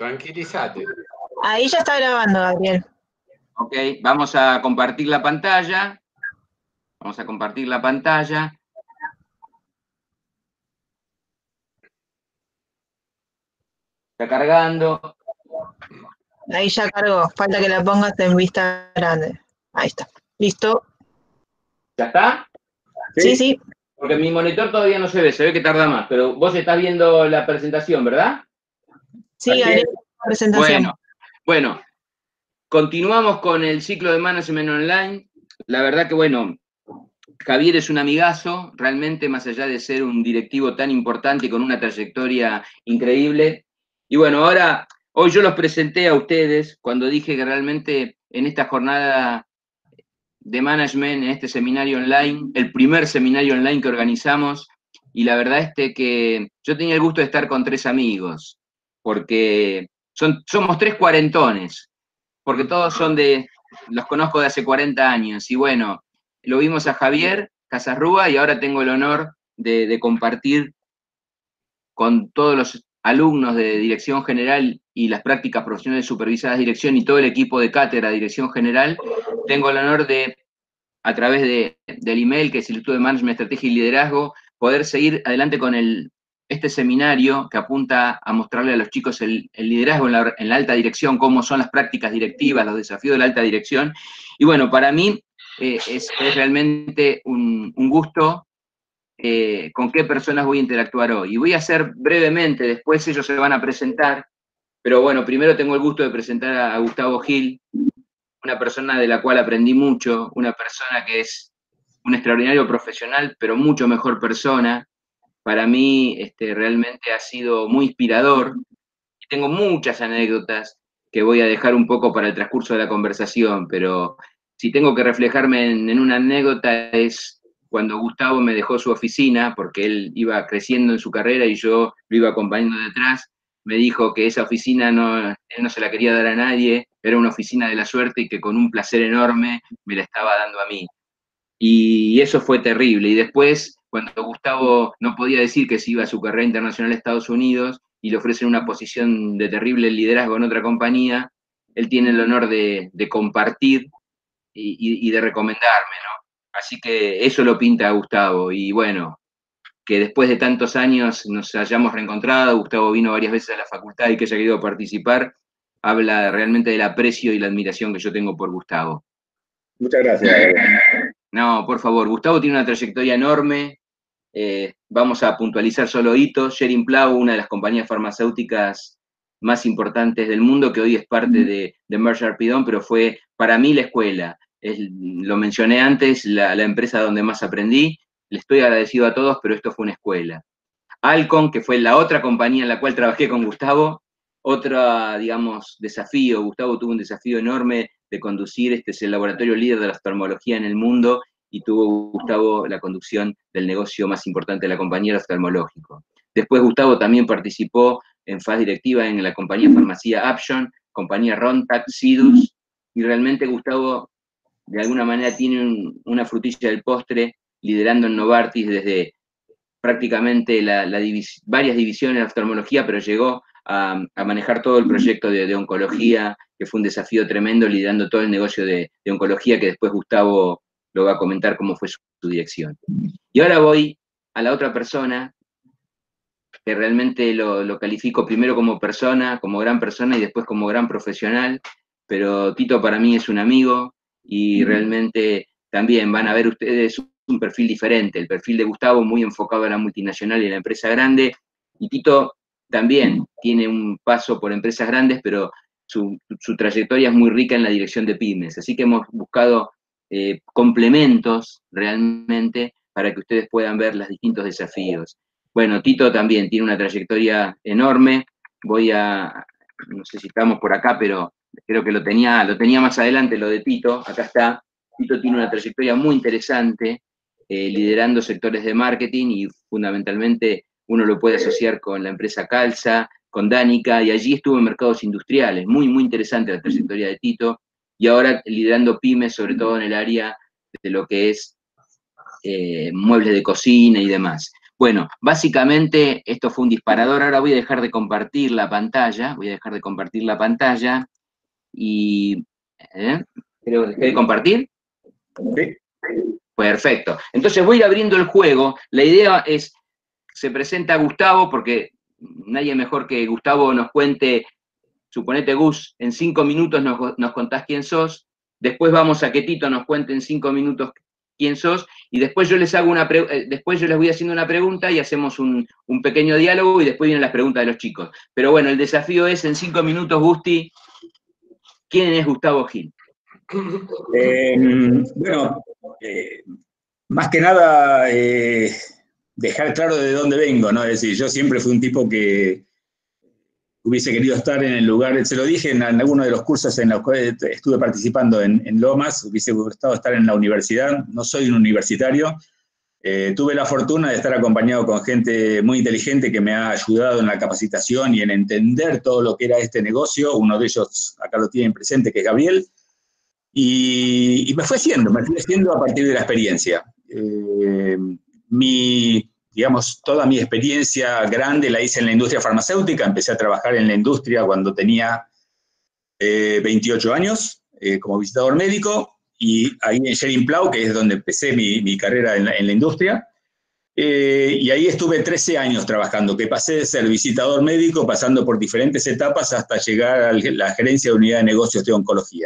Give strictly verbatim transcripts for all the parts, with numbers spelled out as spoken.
Tranquilízate. Ahí ya está grabando, Gabriel. Ok, vamos a compartir la pantalla. Vamos a compartir la pantalla. Está cargando. Ahí ya cargó. Falta que la pongas en vista grande. Ahí está. ¿Listo? ¿Ya está? Sí, sí. Porque mi monitor todavía no se ve, se ve que tarda más, pero vos estás viendo la presentación, ¿verdad? Sí, Gabriel, la presentación. Bueno, bueno, continuamos con el ciclo de Management Online. La verdad que, bueno, Javier es un amigazo, realmente, más allá de ser un directivo tan importante y con una trayectoria increíble. Y bueno, ahora, hoy yo los presenté a ustedes cuando dije que realmente en esta jornada de management, en este seminario online, el primer seminario online que organizamos, y la verdad es que yo tenía el gusto de estar con tres amigos, porque son, somos tres cuarentones, porque todos son de, los conozco de hace cuarenta años, y bueno, lo vimos a Javier Casarrúa y ahora tengo el honor de, de compartir con todos los alumnos de Dirección General y las prácticas profesionales supervisadas de dirección y todo el equipo de cátedra de Dirección General, tengo el honor de, a través de, del email, que es el Instituto de Management, Estrategia y Liderazgo, poder seguir adelante con el, este seminario que apunta a mostrarle a los chicos el, el liderazgo en la, en la alta dirección, cómo son las prácticas directivas, los desafíos de la alta dirección. Y bueno, para mí eh, es, es realmente un, un gusto eh, con qué personas voy a interactuar hoy. Y voy a hacer brevemente, después ellos se van a presentar, pero bueno, primero tengo el gusto de presentar a, a Gustavo Gil, una persona de la cual aprendí mucho, una persona que es un extraordinario profesional, pero mucho mejor persona. Para mí este, realmente ha sido muy inspirador. Y tengo muchas anécdotas que voy a dejar un poco para el transcurso de la conversación, pero si tengo que reflejarme en, en una anécdota es cuando Gustavo me dejó su oficina, porque él iba creciendo en su carrera y yo lo iba acompañando detrás. Me dijo que esa oficina no, él no se la quería dar a nadie, era una oficina de la suerte y que con un placer enorme me la estaba dando a mí. Y eso fue terrible. Y después, cuando Gustavo no podía decir que se iba a su carrera internacional a Estados Unidos y le ofrecen una posición de terrible liderazgo en otra compañía, él tiene el honor de, de compartir y, y, y de recomendarme, ¿no? Así que eso lo pinta a Gustavo. Y bueno, que después de tantos años nos hayamos reencontrado, Gustavo vino varias veces a la facultad y que haya querido participar, habla realmente del aprecio y la admiración que yo tengo por Gustavo. Muchas gracias. No, por favor, Gustavo tiene una trayectoria enorme. Eh, vamos a puntualizar solo hitos. Schering-Plough, una de las compañías farmacéuticas más importantes del mundo, que hoy es parte de, de Mercer Pidon, pero fue para mí la escuela. Es, lo mencioné antes, la, la empresa donde más aprendí. Le estoy agradecido a todos, pero esto fue una escuela. Alcon, que fue la otra compañía en la cual trabajé con Gustavo, otro, digamos, desafío. Gustavo tuvo un desafío enorme de conducir, este es el laboratorio líder de la oftalmología en el mundo, y tuvo Gustavo la conducción del negocio más importante de la compañía, el oftalmológico. Después Gustavo también participó en fase directiva en la compañía farmacia Upjohn, compañía Rontac, Sidus, y realmente Gustavo de alguna manera tiene un, una frutilla del postre liderando en Novartis desde prácticamente la, la divis, varias divisiones de oftalmología, pero llegó a, a manejar todo el proyecto de, de oncología, que fue un desafío tremendo, liderando todo el negocio de, de oncología, que después Gustavo lo va a comentar cómo fue su, su dirección. Y ahora voy a la otra persona, que realmente lo, lo califico primero como persona, como gran persona, y después como gran profesional, pero Tito para mí es un amigo, y realmente también van a ver ustedes un perfil diferente, el perfil de Gustavo muy enfocado a la multinacional y a la empresa grande, y Tito también tiene un paso por empresas grandes, pero su, su trayectoria es muy rica en la dirección de pymes, así que hemos buscado eh, complementos realmente para que ustedes puedan ver los distintos desafíos. Bueno, Tito también tiene una trayectoria enorme, voy a, no sé si estamos por acá, pero creo que lo tenía, lo tenía más adelante lo de Tito, acá está. Tito tiene una trayectoria muy interesante, eh, liderando sectores de marketing, y fundamentalmente uno lo puede asociar con la empresa Calza, con Danica, y allí estuvo en mercados industriales. Muy, muy interesante la trayectoria de Tito, y ahora liderando pymes, sobre todo en el área de lo que es eh, muebles de cocina y demás. Bueno, básicamente esto fue un disparador. Ahora voy a dejar de compartir la pantalla, voy a dejar de compartir la pantalla y... ¿eh? Creo que dejé de compartir. Sí. Perfecto. Entonces voy a ir abriendo el juego. La idea es, se presenta Gustavo, porque nadie mejor que Gustavo nos cuente, suponete Gus, en cinco minutos nos, nos contás quién sos, después vamos a que Tito nos cuente en cinco minutos quién sos, y después yo les hago una pre después yo les voy haciendo una pregunta y hacemos un, un pequeño diálogo y después vienen las preguntas de los chicos. Pero bueno, el desafío es en cinco minutos, Gusti, ¿quién es Gustavo Gil? Eh, bueno, eh, más que nada eh, dejar claro de dónde vengo, ¿no? Es decir, yo siempre fui un tipo que hubiese querido estar en el lugar, se lo dije en, en alguno de los cursos en los cuales estuve participando en, en Lomas, hubiese gustado estar en la universidad, no soy un universitario. Eh, tuve la fortuna de estar acompañado con gente muy inteligente que me ha ayudado en la capacitación y en entender todo lo que era este negocio. Uno de ellos, acá lo tienen presente, que es Gabriel. Y, y me fue haciendo, me fui haciendo a partir de la experiencia. Eh, mi, digamos, toda mi experiencia grande la hice en la industria farmacéutica. Empecé a trabajar en la industria cuando tenía eh, veintiocho años, eh, como visitador médico. Y ahí en Schering-Plough, que es donde empecé mi, mi carrera en la, en la industria, eh, y ahí estuve trece años trabajando, que pasé de ser visitador médico, pasando por diferentes etapas hasta llegar a la gerencia de unidad de negocios de oncología.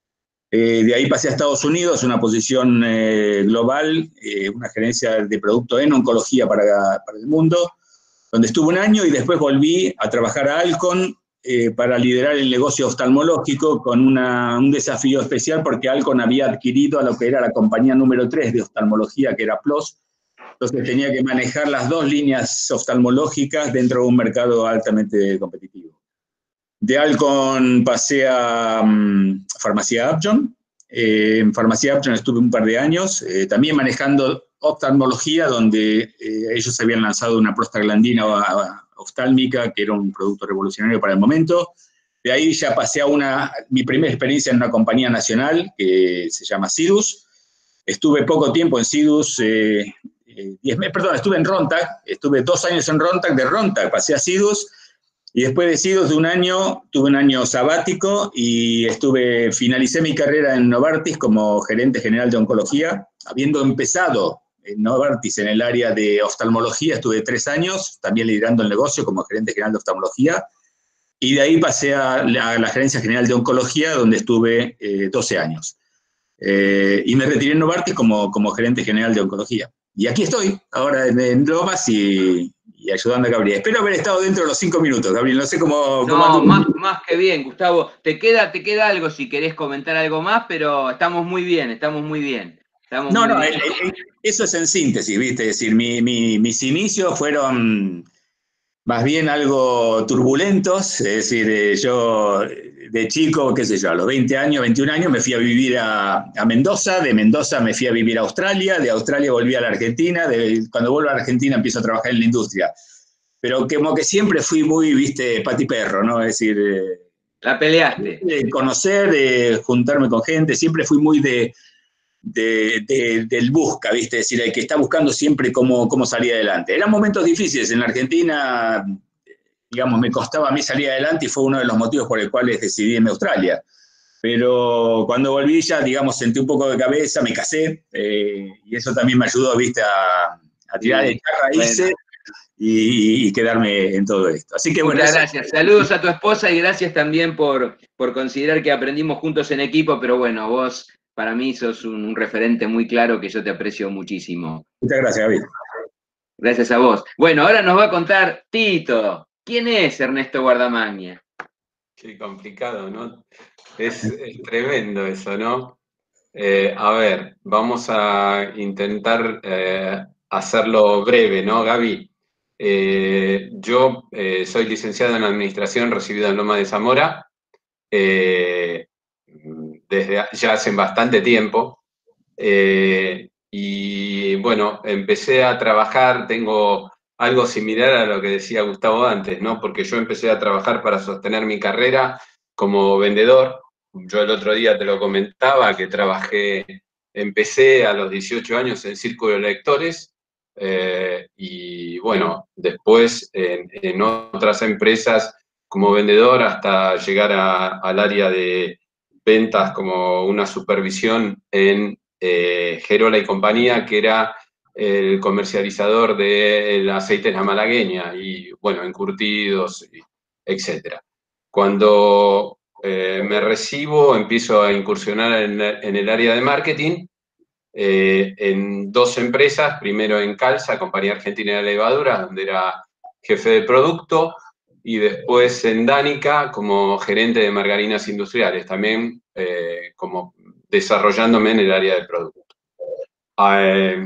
Eh, de ahí pasé a Estados Unidos, una posición eh, global, eh, una gerencia de producto en oncología para, para el mundo, donde estuve un año y después volví a trabajar a Alcon, Eh, para liderar el negocio oftalmológico con una, un desafío especial porque Alcon había adquirido a lo que era la compañía número tres de oftalmología, que era PLOS. Entonces tenía que manejar las dos líneas oftalmológicas dentro de un mercado altamente competitivo. De Alcon pasé a um, Farmacia Upjohn. Eh, en Farmacia Upjohn estuve un par de años, eh, también manejando oftalmología, donde eh, ellos habían lanzado una prostaglandina oftálmica, que era un producto revolucionario para el momento. De ahí ya pasé a una, mi primera experiencia en una compañía nacional que se llama Sidus. Estuve poco tiempo en Sidus, eh, eh, diez, perdón, estuve en Rontac, estuve dos años en Rontac, de Rontac pasé a Sidus, y después de Sidus de un año, tuve un año sabático y estuve, finalicé mi carrera en Novartis como gerente general de oncología, habiendo empezado en Novartis en el área de oftalmología, estuve tres años, también liderando el negocio como gerente general de oftalmología, y de ahí pasé a la, a la gerencia general de oncología, donde estuve eh, doce años. Eh, y me retiré en Novartis como, como gerente general de oncología. Y aquí estoy, ahora en, en Lomas y, y ayudando a Gabriel. Espero haber estado dentro de los cinco minutos, Gabriel, no sé cómo... No, cómo más, más que bien, Gustavo. Te queda, te queda algo si querés comentar algo más, pero estamos muy bien, estamos muy bien. Estamos no, muy no, bien. el, el, eso es en síntesis, ¿viste? Es decir, mi, mi, mis inicios fueron más bien algo turbulentos, es decir, eh, yo de chico, qué sé yo, a los veinte años, veintiún años, me fui a vivir a, a Mendoza, de Mendoza me fui a vivir a Australia, de Australia volví a la Argentina, de, cuando vuelvo a la Argentina empiezo a trabajar en la industria. Pero como que siempre fui muy, viste, pati perro, ¿no? Es decir, eh, la peleaste. De conocer, de juntarme con gente, siempre fui muy de, de, de, del busca, ¿viste? Es decir, el que está buscando siempre cómo, cómo salir adelante. Eran momentos difíciles en la Argentina, digamos, me costaba a mí salir adelante y fue uno de los motivos por los cuales decidí irme a Australia. Pero cuando volví ya, digamos, sentí un poco de cabeza, me casé, eh, y eso también me ayudó, ¿viste? A, a tirar sí, echar raíces. Bueno. Y, y quedarme en todo esto. Así que, Muchas bueno, gracias. Eso... Saludos a tu esposa y gracias también por, por considerar que aprendimos juntos en equipo, pero bueno, vos para mí sos un, un referente muy claro que yo te aprecio muchísimo. Muchas gracias, David. Gracias a vos. Bueno, ahora nos va a contar Tito. ¿Quién es Ernesto Guardamagna? Qué complicado, ¿no? Es, es tremendo eso, ¿no? Eh, a ver, vamos a intentar eh, hacerlo breve, ¿no, Gaby? Eh, yo eh, soy licenciado en Administración, recibido en Loma de Zamora, eh, desde ya hace bastante tiempo. Eh, y bueno, empecé a trabajar, tengo algo similar a lo que decía Gustavo antes, ¿no? Porque yo empecé a trabajar para sostener mi carrera como vendedor. Yo el otro día te lo comentaba, que trabajé, empecé a los dieciocho años en Círculo de Lectores, Eh, y bueno, después en, en otras empresas como vendedor hasta llegar a, al área de ventas como una supervisión en eh, Gerola y compañía, que era el comercializador del aceite de la malagueña y bueno, encurtidos, etcétera. Cuando eh, me recibo, empiezo a incursionar en, en el área de marketing, eh, en dos empresas, primero en Calza, Compañía Argentina de Levaduras, donde era jefe de producto, y después en Danica como gerente de margarinas industriales, también eh, como desarrollándome en el área de producto. Eh,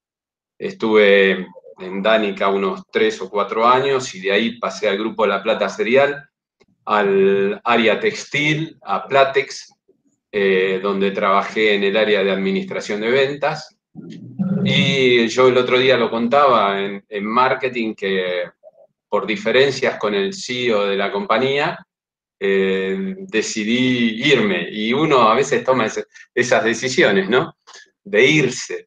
estuve en Danica unos tres o cuatro años y de ahí pasé al grupo La Plata Cereal, al área textil, a Platex, eh, donde trabajé en el área de administración de ventas. Y yo el otro día lo contaba en, en marketing que por diferencias con el C E O de la compañía, eh, decidí irme. Y uno a veces toma ese, esas decisiones, ¿no? De irse.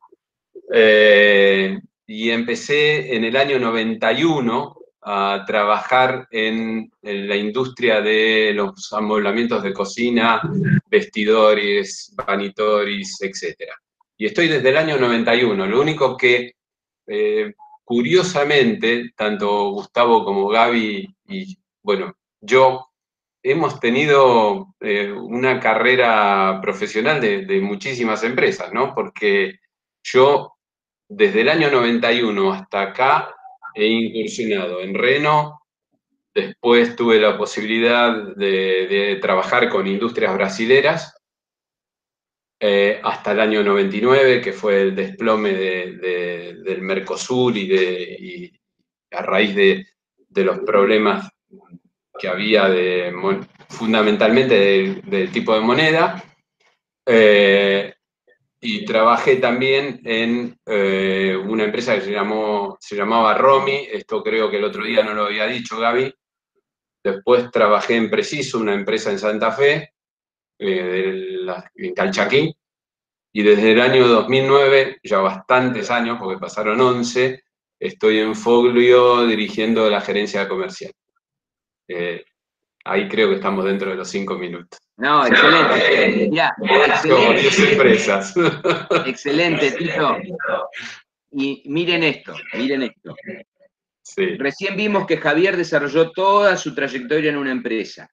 Eh, y empecé en el año noventa y uno a trabajar en, en la industria de los amoblamientos de cocina, vestidores, vanitoris, etcétera. Y estoy desde el año noventa y uno. Lo único que, eh, curiosamente, tanto Gustavo como Gaby y, bueno, yo hemos tenido eh, una carrera profesional de, de muchísimas empresas, ¿no? Porque yo, desde el año noventa y uno hasta acá, he incursionado en Renault, después tuve la posibilidad de, de trabajar con industrias brasileras, eh, hasta el año noventa y nueve, que fue el desplome de, de, del Mercosur y, de, y a raíz de, de los problemas que había de, fundamentalmente del, del tipo de moneda. Eh, y trabajé también en eh, una empresa que se, llamó, se llamaba Romi, esto creo que el otro día no lo había dicho Gaby. Después trabajé en Preciso, una empresa en Santa Fe, eh, de la, en Calchaquí, y desde el año dos mil nueve, ya bastantes años, porque pasaron once, estoy en Foglio dirigiendo la gerencia comercial. Eh, ahí creo que estamos dentro de los cinco minutos. No, excelente. Mirá, excelente. diez empresas. Excelente, Tito. Y miren esto, miren esto. Sí. Recién vimos que Javier desarrolló toda su trayectoria en una empresa.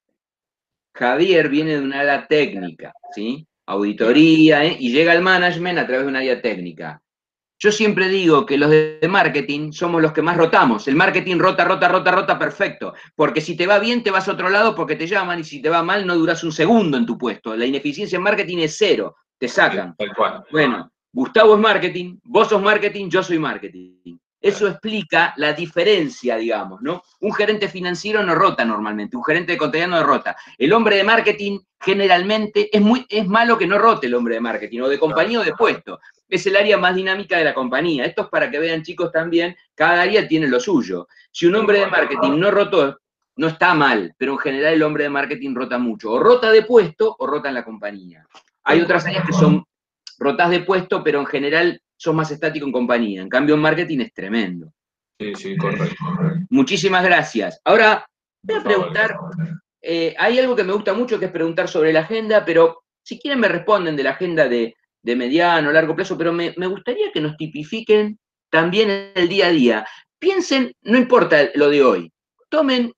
Javier viene de una área técnica, ¿sí? Auditoría, ¿eh? Y llega al management a través de una área técnica. Yo siempre digo que los de marketing somos los que más rotamos. El marketing rota, rota, rota, rota, perfecto. Porque si te va bien, te vas a otro lado porque te llaman, y si te va mal, no duras un segundo en tu puesto. La ineficiencia en marketing es cero, te sacan. Tal cual. Bueno, Gustavo es marketing, vos sos marketing, yo soy marketing. Eso explica la diferencia, digamos, ¿no? Un gerente financiero no rota normalmente, un gerente de contabilidad no rota. El hombre de marketing generalmente es, muy, es malo que no rote el hombre de marketing, o de compañía o de puesto. Es el área más dinámica de la compañía. Esto es para que vean, chicos, también, cada área tiene lo suyo. Si un hombre de marketing no rotó, no está mal, pero en general el hombre de marketing rota mucho. O rota de puesto o rota en la compañía. Hay otras áreas que son rotás de puesto, pero en general sos más estático en compañía. En cambio, en marketing es tremendo. Sí, sí, correcto. Muchísimas gracias. Ahora, voy a preguntar, eh, hay algo que me gusta mucho, que es preguntar sobre la agenda, pero si quieren me responden de la agenda de, de mediano, largo plazo, pero me, me gustaría que nos tipifiquen también el día a día. Piensen, no importa lo de hoy, tomen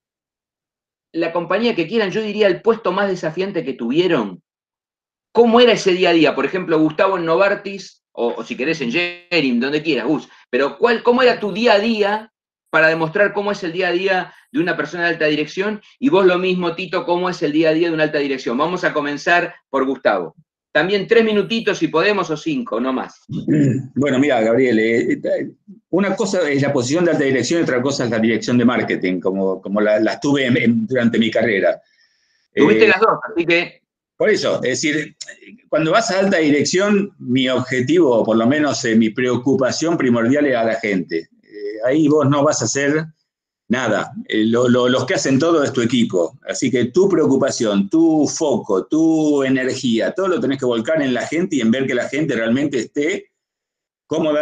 la compañía que quieran, yo diría el puesto más desafiante que tuvieron. ¿Cómo era ese día a día? Por ejemplo, Gustavo en Novartis, o, o si querés en Jerim, donde quieras, Gus, pero ¿cuál, ¿cómo era tu día a día para demostrar cómo es el día a día de una persona de alta dirección? Y vos lo mismo, Tito, ¿cómo es el día a día de una alta dirección? Vamos a comenzar por Gustavo. También tres minutitos si podemos, o cinco, no más. Bueno, mira, Gabriel, eh, una cosa es la posición de alta dirección y otra cosa es la dirección de marketing, como, como las la tuve en, en, durante mi carrera. Tuviste eh, las dos, así que... Por eso, es decir, cuando vas a alta dirección, mi objetivo, o por lo menos eh, mi preocupación primordial es a la gente. Eh, ahí vos no vas a hacer nada. Eh, lo, lo, los que hacen todo es tu equipo. Así que tu preocupación, tu foco, tu energía, todo lo tenés que volcar en la gente y en ver que la gente realmente esté cómoda,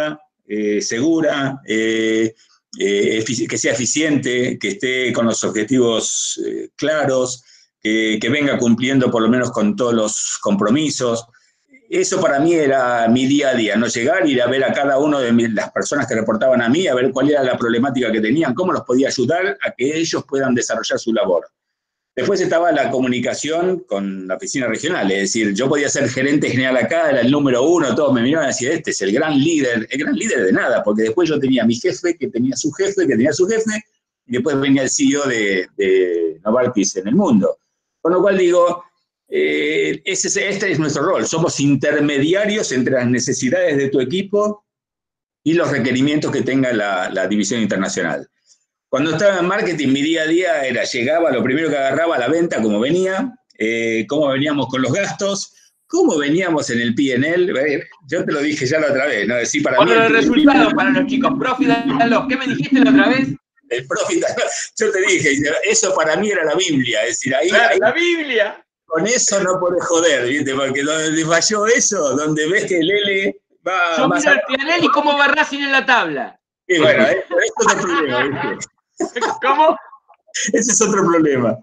eh, segura, eh, eh, que sea eficiente, que esté con los objetivos eh, claros, que, que venga cumpliendo por lo menos con todos los compromisos. Eso para mí era mi día a día, no llegar, ir a ver a cada uno de mi, las personas que reportaban a mí, a ver cuál era la problemática que tenían, cómo los podía ayudar a que ellos puedan desarrollar su labor. Después estaba la comunicación con la oficina regional, es decir, yo podía ser gerente general acá, era el número uno, todos me miraban y decían, este es el gran líder, el gran líder de nada, porque después yo tenía a mi jefe, que tenía su jefe, que tenía su jefe, y después venía el C E O de, de Novartis en el mundo. Con lo cual digo, eh, ese, este es nuestro rol, somos intermediarios entre las necesidades de tu equipo y los requerimientos que tenga la, la división internacional. Cuando estaba en marketing, mi día a día era, llegaba, lo primero que agarraba la venta, cómo venía, eh, cómo veníamos con los gastos, cómo veníamos en el P and L. Yo te lo dije ya la otra vez, ¿no? Decir, para bueno, mí, el resultado para los chicos, profit and loss. ¿Qué me dijiste la otra vez? El profit and loss. Yo te dije, eso para mí era la Biblia. Es decir, ahí, la, ahí la Biblia. Con eso no podés joder, ¿viste? Porque donde falló eso, donde ves que el L va Yo más miro el P and L y cómo va Racing en la tabla. Y bueno, eso es otro problema, ¿viste? ¿Cómo? Ese es otro problema.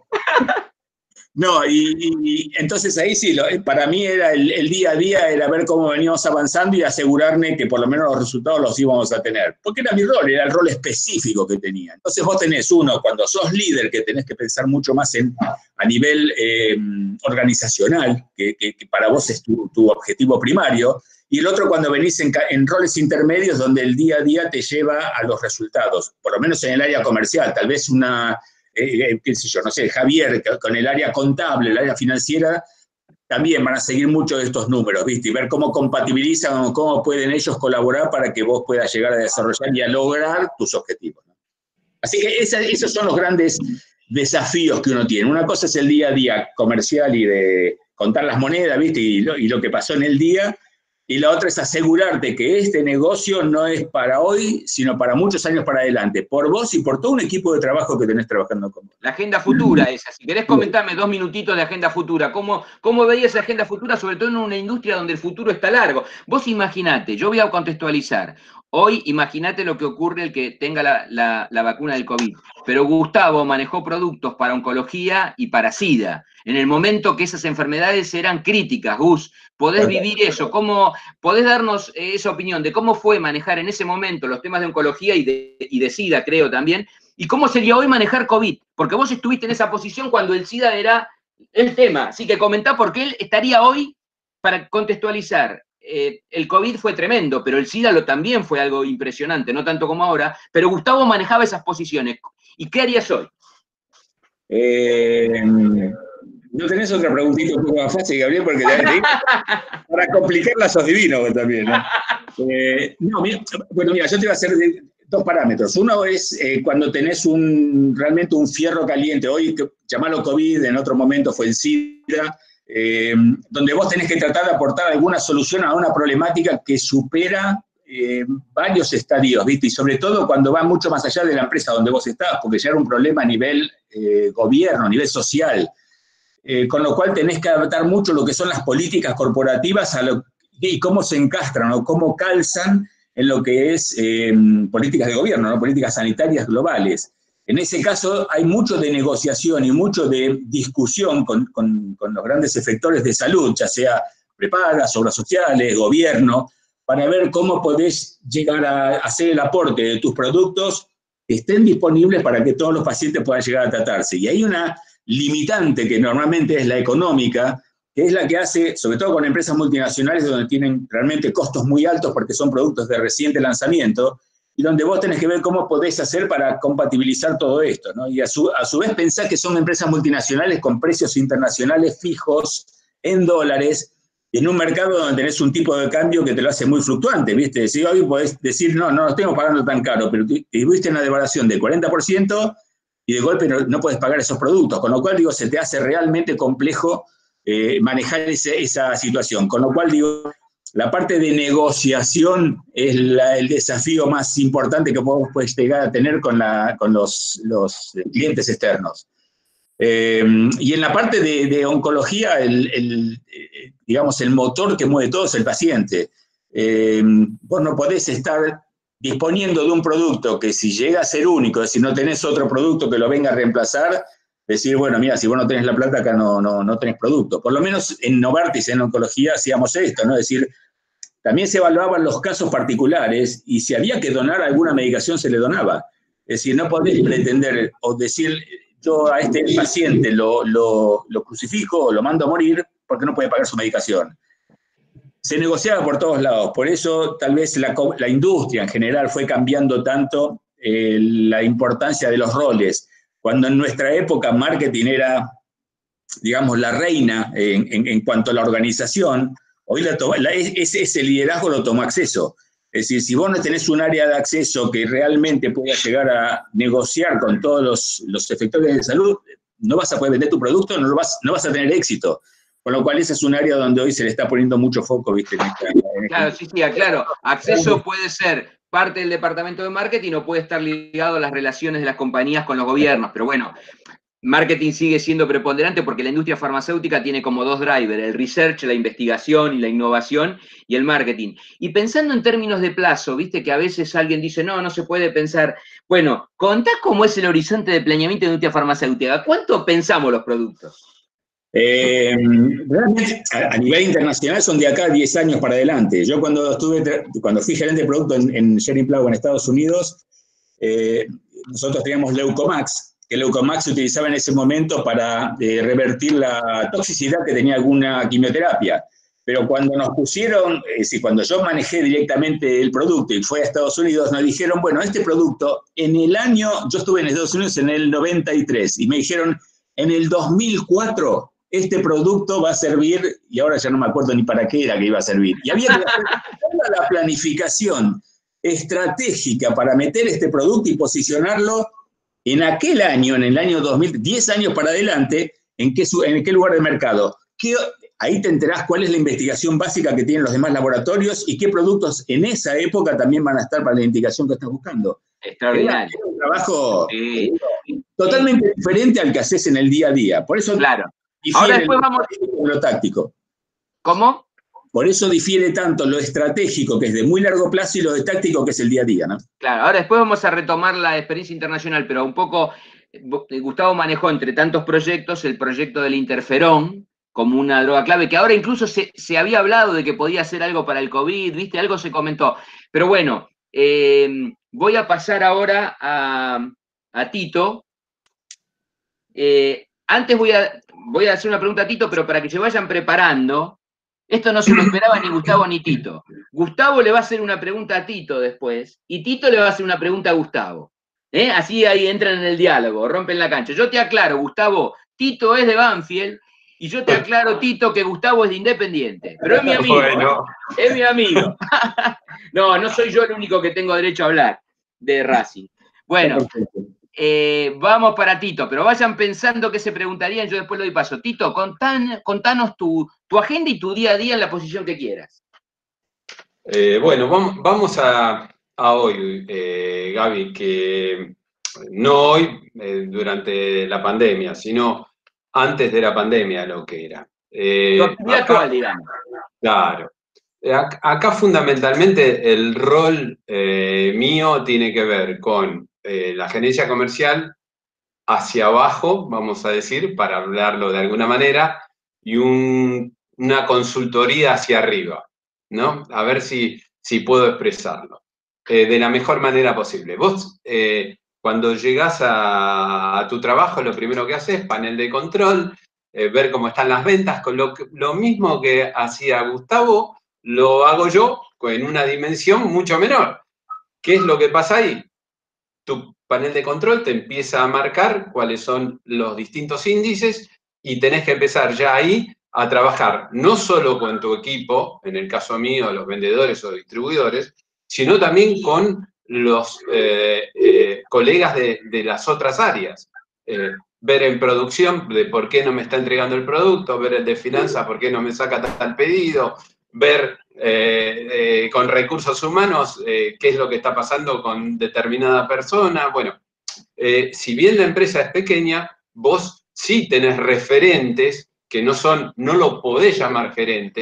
No, y, y, y entonces ahí sí, lo, para mí era el, el día a día, era ver cómo veníamos avanzando y asegurarme que por lo menos los resultados los íbamos a tener. Porque era mi rol, era el rol específico que tenía. Entonces vos tenés uno, cuando sos líder, que tenés que pensar mucho más en, a nivel eh, organizacional, que, que, que para vos es tu, tu objetivo primario, y el otro cuando venís en, en roles intermedios donde el día a día te lleva a los resultados, por lo menos en el área comercial, tal vez una, eh, qué sé yo, no sé, Javier, con el área contable, el área financiera, también van a seguir mucho de estos números, ¿viste? Y ver cómo compatibilizan o cómo pueden ellos colaborar para que vos puedas llegar a desarrollar y a lograr tus objetivos, ¿no? Así que esa, esos son los grandes desafíos que uno tiene. Una cosa es el día a día comercial y de contar las monedas, ¿viste? Y lo, y lo que pasó en el día. Y la otra es asegurarte que este negocio no es para hoy, sino para muchos años para adelante, por vos y por todo un equipo de trabajo que tenés trabajando con vos. La agenda futura esa. Si querés comentarme dos minutitos de agenda futura, ¿cómo, cómo veías esa agenda futura, sobre todo en una industria donde el futuro está largo? Vos imaginate, yo voy a contextualizar. Hoy imaginate lo que ocurre el que tenga la, la, la vacuna del COVID. Pero Gustavo manejó productos para oncología y para SIDA. En el momento que esas enfermedades eran críticas, Gus, podés vivir eso, ¿cómo, podés darnos esa opinión de cómo fue manejar en ese momento los temas de oncología y de, y de SIDA, creo también, y cómo sería hoy manejar COVID, porque vos estuviste en esa posición cuando el SIDA era el tema, así que comentá por qué él estaría hoy, para contextualizar, eh, el COVID fue tremendo, pero el SIDA lo, también fue algo impresionante, no tanto como ahora, pero Gustavo manejaba esas posiciones, ¿y qué harías hoy? Eh... ¿No tenés otra preguntita un poco más fácil, Gabriel? Porque te, para complicarla sos divino también, ¿no? Eh, no, mira, bueno, mira, yo te voy a hacer dos parámetros. Uno es eh, cuando tenés un, realmente un fierro caliente. Hoy, llamarlo COVID, en otro momento fue el SIDA, eh, donde vos tenés que tratar de aportar alguna solución a una problemática que supera eh, varios estadios, ¿viste? Y sobre todo cuando va mucho más allá de la empresa donde vos estás, porque ya era un problema a nivel eh, gobierno, a nivel social. Eh, con lo cual tenés que adaptar mucho lo que son las políticas corporativas a lo, y cómo se encastran o cómo calzan en lo que es eh, políticas de gobierno, ¿no? Políticas sanitarias globales. En ese caso hay mucho de negociación y mucho de discusión con, con, con los grandes efectores de salud, ya sea prepagas, obras sociales, gobierno, para ver cómo podés llegar a hacer el aporte de tus productos que estén disponibles para que todos los pacientes puedan llegar a tratarse. Y hay una limitante que normalmente es la económica, que es la que hace, sobre todo con empresas multinacionales donde tienen realmente costos muy altos porque son productos de reciente lanzamiento, y donde vos tenés que ver cómo podés hacer para compatibilizar todo esto, ¿no? Y a su, a su vez pensar que son empresas multinacionales con precios internacionales fijos en dólares, en un mercado donde tenés un tipo de cambio que te lo hace muy fluctuante, ¿viste? Si hoy podés decir, no, no lo estamos pagando tan caro, pero tuviste una devaluación del cuarenta por ciento, y de golpe no, no puedes pagar esos productos, con lo cual, digo, se te hace realmente complejo eh, manejar ese, esa situación. Con lo cual, digo, la parte de negociación es la, el desafío más importante que podemos pues, llegar a tener con, la, con los, los clientes externos. Eh, y en la parte de, de oncología, el, el, digamos, el motor que mueve todo es el paciente. Eh, vos no podés estar disponiendo de un producto que si llega a ser único, es decir, no tenés otro producto que lo venga a reemplazar, decir, bueno, mira, si vos no tenés la plata, acá no, no, no tenés producto. Por lo menos en Novartis, en oncología, hacíamos esto, ¿no? Es decir, también se evaluaban los casos particulares y si había que donar alguna medicación, se le donaba. Es decir, no podés pretender o decir, yo a este paciente lo, lo, lo crucifico o lo mando a morir porque no puede pagar su medicación. Se negociaba por todos lados, por eso tal vez la, la industria en general fue cambiando tanto eh, la importancia de los roles. Cuando en nuestra época marketing era, digamos, la reina en, en, en cuanto a la organización, hoy la toma, la, ese, ese liderazgo lo tomó Acceso. Es decir, si vos no tenés un área de acceso que realmente pueda llegar a negociar con todos los, los efectores de salud, no vas a poder vender tu producto, no, lo vas, no vas a tener éxito. Con lo cual esa es un área donde hoy se le está poniendo mucho foco, ¿viste? En esta, en claro, sí, sí, claro. Acceso puede ser parte del departamento de marketing o puede estar ligado a las relaciones de las compañías con los gobiernos, pero bueno, marketing sigue siendo preponderante porque la industria farmacéutica tiene como dos drivers, el research, la investigación y la innovación, y el marketing. Y pensando en términos de plazo, viste que a veces alguien dice, no, no se puede pensar. Bueno, contá cómo es el horizonte de planeamiento de la industria farmacéutica. ¿Cuánto pensamos los productos? Eh, realmente, a, a nivel internacional son de acá diez años para adelante. Yo cuando estuve, cuando fui gerente de producto en, en Schering-Plough en Estados Unidos, eh, nosotros teníamos Leucomax, que Leucomax se utilizaba en ese momento para eh, revertir la toxicidad que tenía alguna quimioterapia. Pero cuando nos pusieron, es decir, cuando yo manejé directamente el producto y fue a Estados Unidos, nos dijeron, bueno, este producto, en el año, yo estuve en Estados Unidos en el noventa y tres, y me dijeron, en el dos mil cuatro, este producto va a servir, y ahora ya no me acuerdo ni para qué era que iba a servir. Y había que hacer toda la planificación estratégica para meter este producto y posicionarlo en aquel año, en el año dos mil, diez años para adelante, en qué, en qué lugar de mercado. ¿Qué, ahí te enterás cuál es la investigación básica que tienen los demás laboratorios y qué productos en esa época también van a estar para la indicación que estás buscando. Extraordinario. Era un trabajo sí. totalmente sí. diferente al que haces en el día a día. Por eso claro. Ahora después lo vamos... lo táctico. ¿Cómo? Por eso difiere tanto lo estratégico, que es de muy largo plazo, y lo de táctico, que es el día a día, ¿no? Claro, ahora después vamos a retomar la experiencia internacional, pero un poco, Gustavo manejó entre tantos proyectos el proyecto del interferón como una droga clave, que ahora incluso se, se había hablado de que podía hacer algo para el COVID, ¿viste? Algo se comentó. Pero bueno, eh, voy a pasar ahora a, a Tito. Eh, antes voy a, voy a hacer una pregunta a Tito, pero para que se vayan preparando. Esto no se lo esperaba ni Gustavo ni Tito. Gustavo le va a hacer una pregunta a Tito después, y Tito le va a hacer una pregunta a Gustavo. ¿Eh? Así ahí entran en el diálogo, rompen la cancha. Yo te aclaro, Gustavo, Tito es de Banfield, y yo te aclaro, Tito, que Gustavo es de Independiente. Pero es mi amigo, bueno. ¿eh? Es mi amigo. No, no soy yo el único que tengo derecho a hablar de Racing. Bueno, eh, vamos para Tito, pero vayan pensando qué se preguntarían, yo después lo doy paso. Tito, contan, contanos tu, tu agenda y tu día a día en la posición que quieras. Eh, bueno, vamos, vamos a, a hoy, eh, Gaby, que no hoy, eh, durante la pandemia, sino antes de la pandemia, lo que era. Eh, tu actividad acá, actual, digamos. Claro. Acá fundamentalmente el rol eh, mío tiene que ver con eh, la gerencia comercial hacia abajo, vamos a decir, para hablarlo de alguna manera, y un, una consultoría hacia arriba, ¿no? A ver si, si puedo expresarlo eh, de la mejor manera posible. Vos, eh, cuando llegás a, a tu trabajo, lo primero que haces es panel de control, eh, ver cómo están las ventas, con lo, lo mismo que hacía Gustavo, lo hago yo en una dimensión mucho menor. ¿Qué es lo que pasa ahí? Tu panel de control te empieza a marcar cuáles son los distintos índices y tenés que empezar ya ahí a trabajar no solo con tu equipo, en el caso mío, los vendedores o distribuidores, sino también con los eh, eh, colegas de, de las otras áreas. Eh, ver en producción de por qué no me está entregando el producto, ver el de finanzas, por qué no me saca tal pedido, ver eh, eh, con recursos humanos eh, qué es lo que está pasando con determinada persona. Bueno, eh, si bien la empresa es pequeña, vos sí tenés referentes que no son, no lo podés llamar gerentes,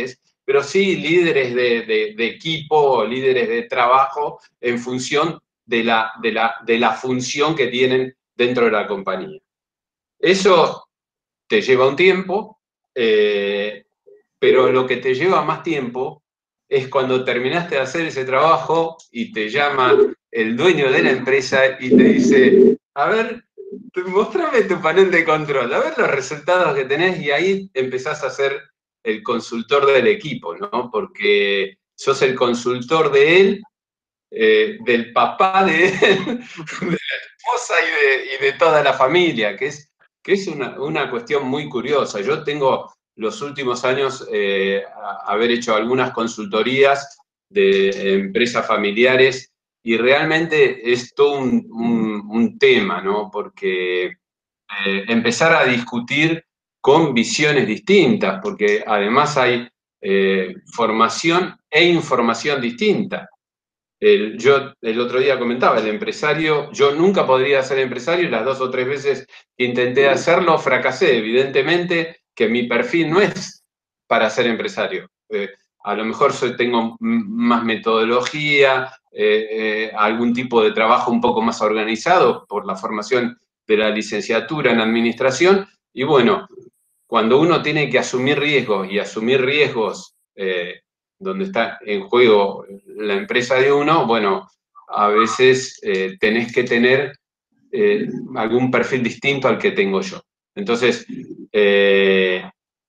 pero sí líderes de, de, de equipo, líderes de trabajo en función de la, de, la, de la función que tienen dentro de la compañía. Eso te lleva un tiempo, eh, pero lo que te lleva más tiempo es cuando terminaste de hacer ese trabajo y te llama el dueño de la empresa y te dice, a ver, mostrame tu panel de control, a ver los resultados que tenés, y ahí empezás a ser el consultor del equipo, ¿no? Porque sos el consultor de él, eh, del papá de él, de la esposa y de, y de toda la familia, que es, que es una, una cuestión muy curiosa. Yo tengo los últimos años eh, a, haber hecho algunas consultorías de empresas familiares y realmente es todo un, un, un tema, ¿no? Porque eh, empezar a discutir con visiones distintas, porque además hay eh, formación e información distinta. El, yo el otro día comentaba, el empresario, yo nunca podría ser empresario y las dos o tres veces que intenté hacerlo fracasé. Evidentemente que mi perfil no es para ser empresario. Eh, a lo mejor soy, tengo más metodología, eh, eh, algún tipo de trabajo un poco más organizado por la formación de la licenciatura en administración. Y bueno, cuando uno tiene que asumir riesgos y asumir riesgos eh, donde está en juego la empresa de uno, bueno, a veces eh, tenés que tener eh, algún perfil distinto al que tengo yo. Entonces, eh,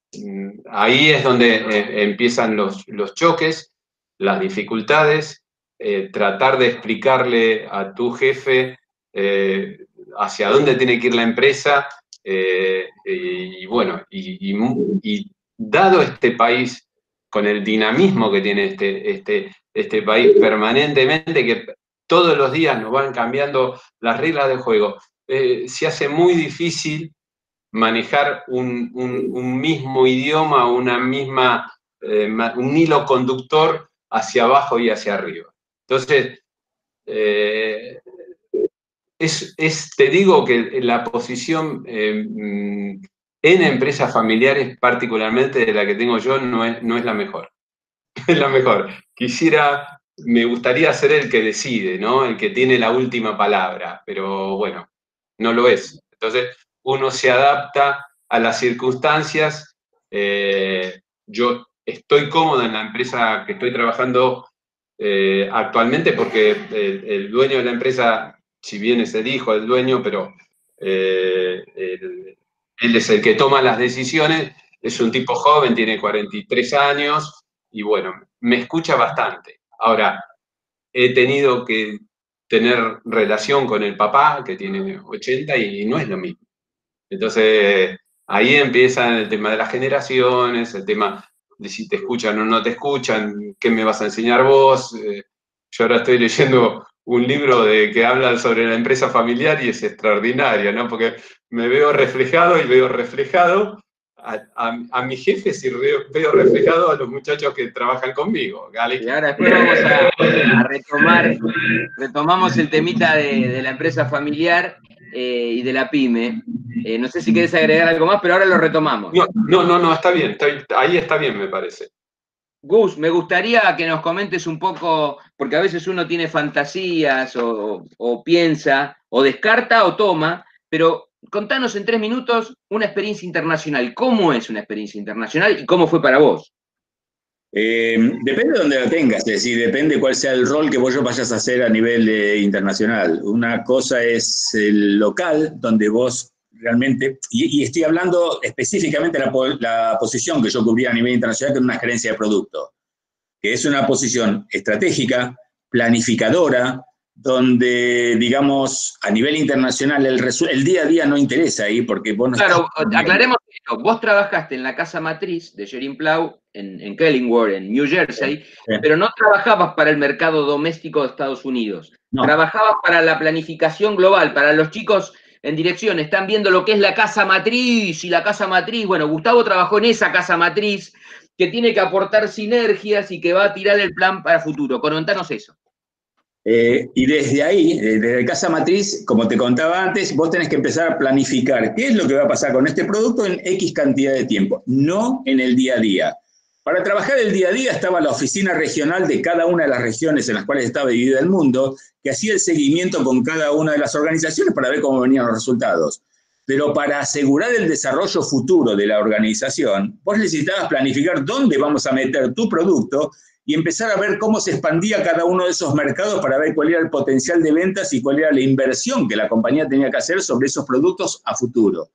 ahí es donde eh, empiezan los, los choques, las dificultades, eh, tratar de explicarle a tu jefe eh, hacia dónde tiene que ir la empresa, eh, y, y bueno, y, y, y dado este país, con el dinamismo que tiene este, este, este país permanentemente, que todos los días nos van cambiando las reglas del juego, eh, se hace muy difícil manejar un, un, un mismo idioma, una misma, eh, un hilo conductor hacia abajo y hacia arriba. Entonces, eh, es, es, te digo que la posición eh, en empresas familiares, particularmente de la que tengo yo, no es, no es la mejor. Es la mejor. Quisiera, me gustaría ser el que decide, ¿no? El que tiene la última palabra, pero bueno, no lo es. Entonces, uno se adapta a las circunstancias. Eh, yo estoy cómodo en la empresa que estoy trabajando eh, actualmente porque el, el dueño de la empresa, si bien es el hijo del dueño, pero eh, el, él es el que toma las decisiones, es un tipo joven, tiene cuarenta y tres años y bueno, me escucha bastante. Ahora, he tenido que tener relación con el papá, que tiene ochenta, y no es lo mismo. Entonces, ahí empieza el tema de las generaciones, el tema de si te escuchan o no te escuchan, qué me vas a enseñar vos. Yo ahora estoy leyendo un libro de, que habla sobre la empresa familiar y es extraordinario, ¿no? Porque me veo reflejado y veo reflejado a, a, a mis jefes y re, veo reflejado a los muchachos que trabajan conmigo. ¿Vale? Y ahora después vamos a, a retomar, retomamos el temita de, de la empresa familiar eh, y de la pyme. Eh, no sé si querés agregar algo más, pero ahora lo retomamos. No, no, no, no está bien, está, ahí está bien, me parece. Gus, me gustaría que nos comentes un poco, porque a veces uno tiene fantasías o, o piensa, o descarta o toma, pero contanos en tres minutos una experiencia internacional. ¿Cómo es una experiencia internacional y cómo fue para vos? Eh, depende de donde la tengas, es decir, depende cuál sea el rol que vos vayas a hacer a nivel eh, internacional. Una cosa es el local, donde vos realmente, y, y estoy hablando específicamente de la, la posición que yo cubría a nivel internacional, que es una gerencia de producto, que es una posición estratégica, planificadora, donde, digamos, a nivel internacional el, el día a día no interesa ahí, porque vos no Claro, estás... aclaremos esto. Vos trabajaste en la casa matriz de Schering-Plough en, en Killingworth, en New Jersey, sí, pero no trabajabas para el mercado doméstico de Estados Unidos. No. Trabajabas para la planificación global, para los chicos en dirección. Están viendo lo que es la casa matriz y la casa matriz. Bueno, Gustavo trabajó en esa casa matriz que tiene que aportar sinergias y que va a tirar el plan para el futuro. Contanos eso. Eh, y desde ahí, desde Casa Matriz, como te contaba antes, vos tenés que empezar a planificar qué es lo que va a pasar con este producto en X cantidad de tiempo, no en el día a día. Para trabajar el día a día estaba la oficina regional de cada una de las regiones en las cuales estaba dividida el mundo, que hacía el seguimiento con cada una de las organizaciones para ver cómo venían los resultados. Pero para asegurar el desarrollo futuro de la organización, vos necesitabas planificar dónde vamos a meter tu producto y empezar a ver cómo se expandía cada uno de esos mercados para ver cuál era el potencial de ventas y cuál era la inversión que la compañía tenía que hacer sobre esos productos a futuro.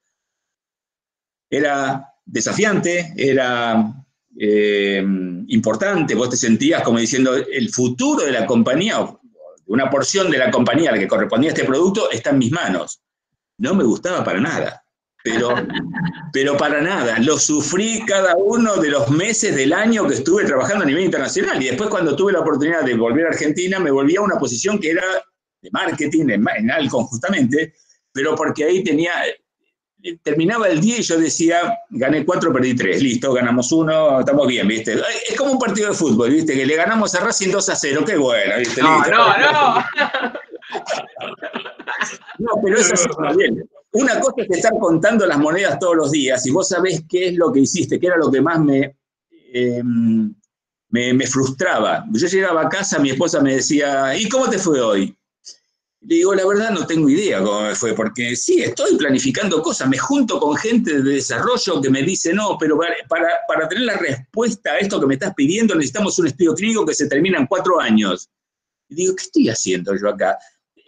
Era desafiante, era eh, importante, vos te sentías como diciendo el futuro de la compañía, o una porción de la compañía a la que correspondía este producto está en mis manos. No me gustaba para nada. Pero, pero para nada, lo sufrí cada uno de los meses del año que estuve trabajando a nivel internacional. Y después cuando tuve la oportunidad de volver a Argentina, me volví a una posición que era de marketing, en, en Alcon justamente, pero porque ahí tenía, terminaba el día y yo decía, gané cuatro, perdí tres, listo, ganamos uno, estamos bien, ¿viste? Es como un partido de fútbol, ¿viste? Que le ganamos a Racing dos a cero, qué bueno, ¿viste? No, Listo. no, no. No, pero eso está bien. Una cosa es estar contando las monedas todos los días y vos sabés qué es lo que hiciste, qué era lo que más me, eh, me, me frustraba. Yo llegaba a casa, mi esposa me decía, ¿y cómo te fue hoy? Le digo, la verdad no tengo idea cómo me fue, porque sí, estoy planificando cosas, me junto con gente de desarrollo que me dice, no, pero para, para tener la respuesta a esto que me estás pidiendo necesitamos un estudio clínico que se termina en cuatro años. Y digo, ¿qué estoy haciendo yo acá?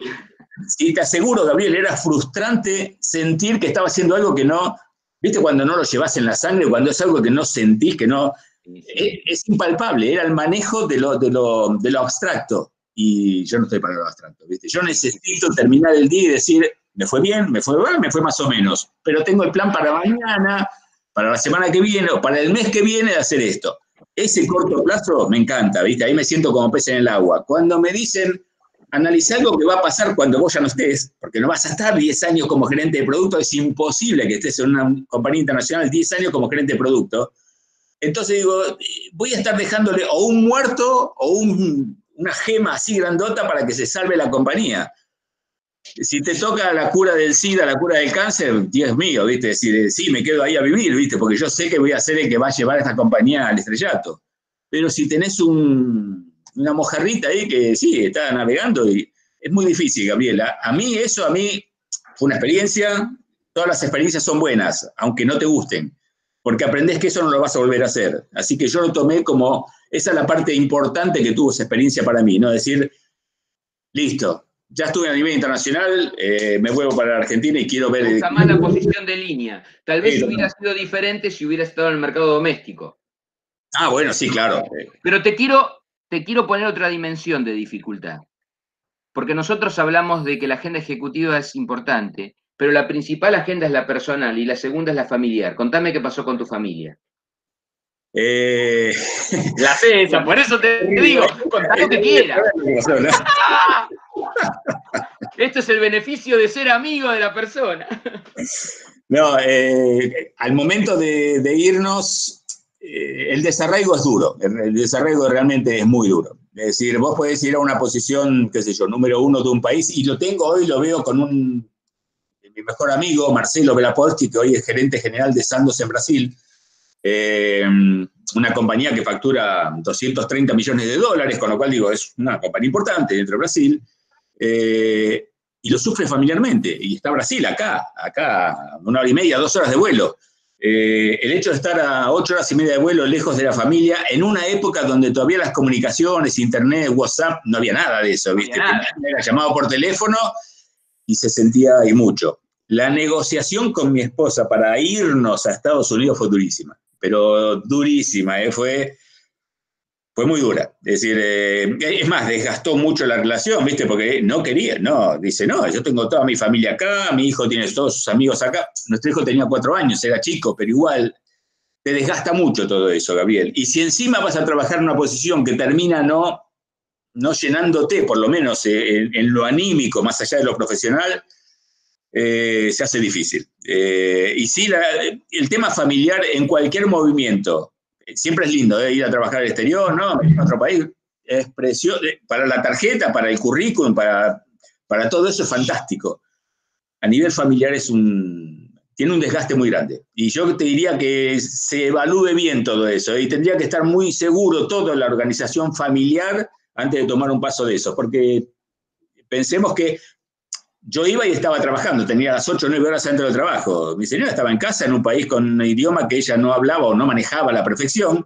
Sí, te aseguro, Gabriel, era frustrante sentir que estaba haciendo algo que no, ¿viste? Cuando no lo llevas en la sangre, cuando es algo que no sentís, que no, es, es impalpable, era el manejo de lo, de, lo, de lo abstracto, y yo no estoy para lo abstracto, ¿viste? Yo necesito terminar el día y decir, me fue bien, me fue mal, me fue más o menos, pero tengo el plan para mañana, para la semana que viene, o para el mes que viene de hacer esto. Ese corto plazo me encanta, ¿viste? Ahí me siento como pez en el agua. Cuando me dicen, analiza algo que va a pasar cuando vos ya no estés, porque no vas a estar diez años como gerente de producto, es imposible que estés en una compañía internacional diez años como gerente de producto. Entonces digo, voy a estar dejándole o un muerto o un, una gema así grandota para que se salve la compañía. Si te toca la cura del SIDA, la cura del cáncer, Dios mío, ¿viste? Es decir, sí, me quedo ahí a vivir, ¿viste? Porque yo sé que voy a ser el que va a llevar a esta compañía al estrellato. Pero si tenés un... una mojarrita ahí que sí, está navegando y es muy difícil, Gabriela. A mí eso, a mí fue una experiencia, todas las experiencias son buenas, aunque no te gusten, porque aprendés que eso no lo vas a volver a hacer. Así que yo lo tomé como, esa es la parte importante que tuvo esa experiencia para mí, ¿no? Decir, listo, ya estuve a nivel internacional, eh, me vuelvo para la Argentina y quiero ver... Nunca más la posición de línea. Tal vez Pero, hubiera sido diferente si hubiera estado en el mercado doméstico. Ah, bueno, sí, claro. Pero te quiero... Te quiero poner otra dimensión de dificultad, porque nosotros hablamos de que la agenda ejecutiva es importante, pero la principal agenda es la personal y la segunda es la familiar. Contame qué pasó con tu familia. Eh... La sé esa, por eso te digo, contá lo que quieras. Esto es el beneficio de ser amigo de la persona. No, eh, al momento de, de irnos... el desarraigo es duro, el desarraigo realmente es muy duro. Es decir, vos podés ir a una posición, qué sé yo, número uno de un país, y lo tengo hoy, lo veo con un, mi mejor amigo, Marcelo Belapolsky, que hoy es gerente general de Sandoz en Brasil, eh, una compañía que factura doscientos treinta millones de dólares, con lo cual digo, es una compañía importante dentro de Brasil, eh, y lo sufre familiarmente, y está Brasil acá, acá, una hora y media, dos horas de vuelo. Eh, el hecho de estar a ocho horas y media de vuelo lejos de la familia, en una época donde todavía las comunicaciones, internet, WhatsApp, no había nada de eso, ¿viste? Era llamado por teléfono y se sentía y mucho. La negociación con mi esposa para irnos a Estados Unidos fue durísima, pero durísima, ¿eh? fue, fue muy dura. Es decir, eh, es más, desgastó mucho la relación, ¿viste? Porque no quería, no, dice, no, yo tengo toda mi familia acá, mi hijo tiene todos sus amigos acá. Nuestro hijo tenía cuatro años, era chico, pero igual te desgasta mucho todo eso, Gabriel. Y si encima vas a trabajar en una posición que termina no, no llenándote, por lo menos eh, en, en lo anímico, más allá de lo profesional, eh, se hace difícil. Eh, y sí, la, el tema familiar en cualquier movimiento, siempre es lindo, ¿eh? Ir a trabajar al exterior, ¿no? En otro país, es precioso. Para la tarjeta, para el currículum, para, para todo eso es fantástico. A nivel familiar es un, tiene un desgaste muy grande. Y yo te diría que se evalúe bien todo eso, ¿eh? Y tendría que estar muy seguro toda la organización familiar antes de tomar un paso de eso, porque pensemos que yo iba y estaba trabajando, tenía las ocho o nueve horas dentro del trabajo. Mi señora estaba en casa en un país con un idioma que ella no hablaba o no manejaba a la perfección,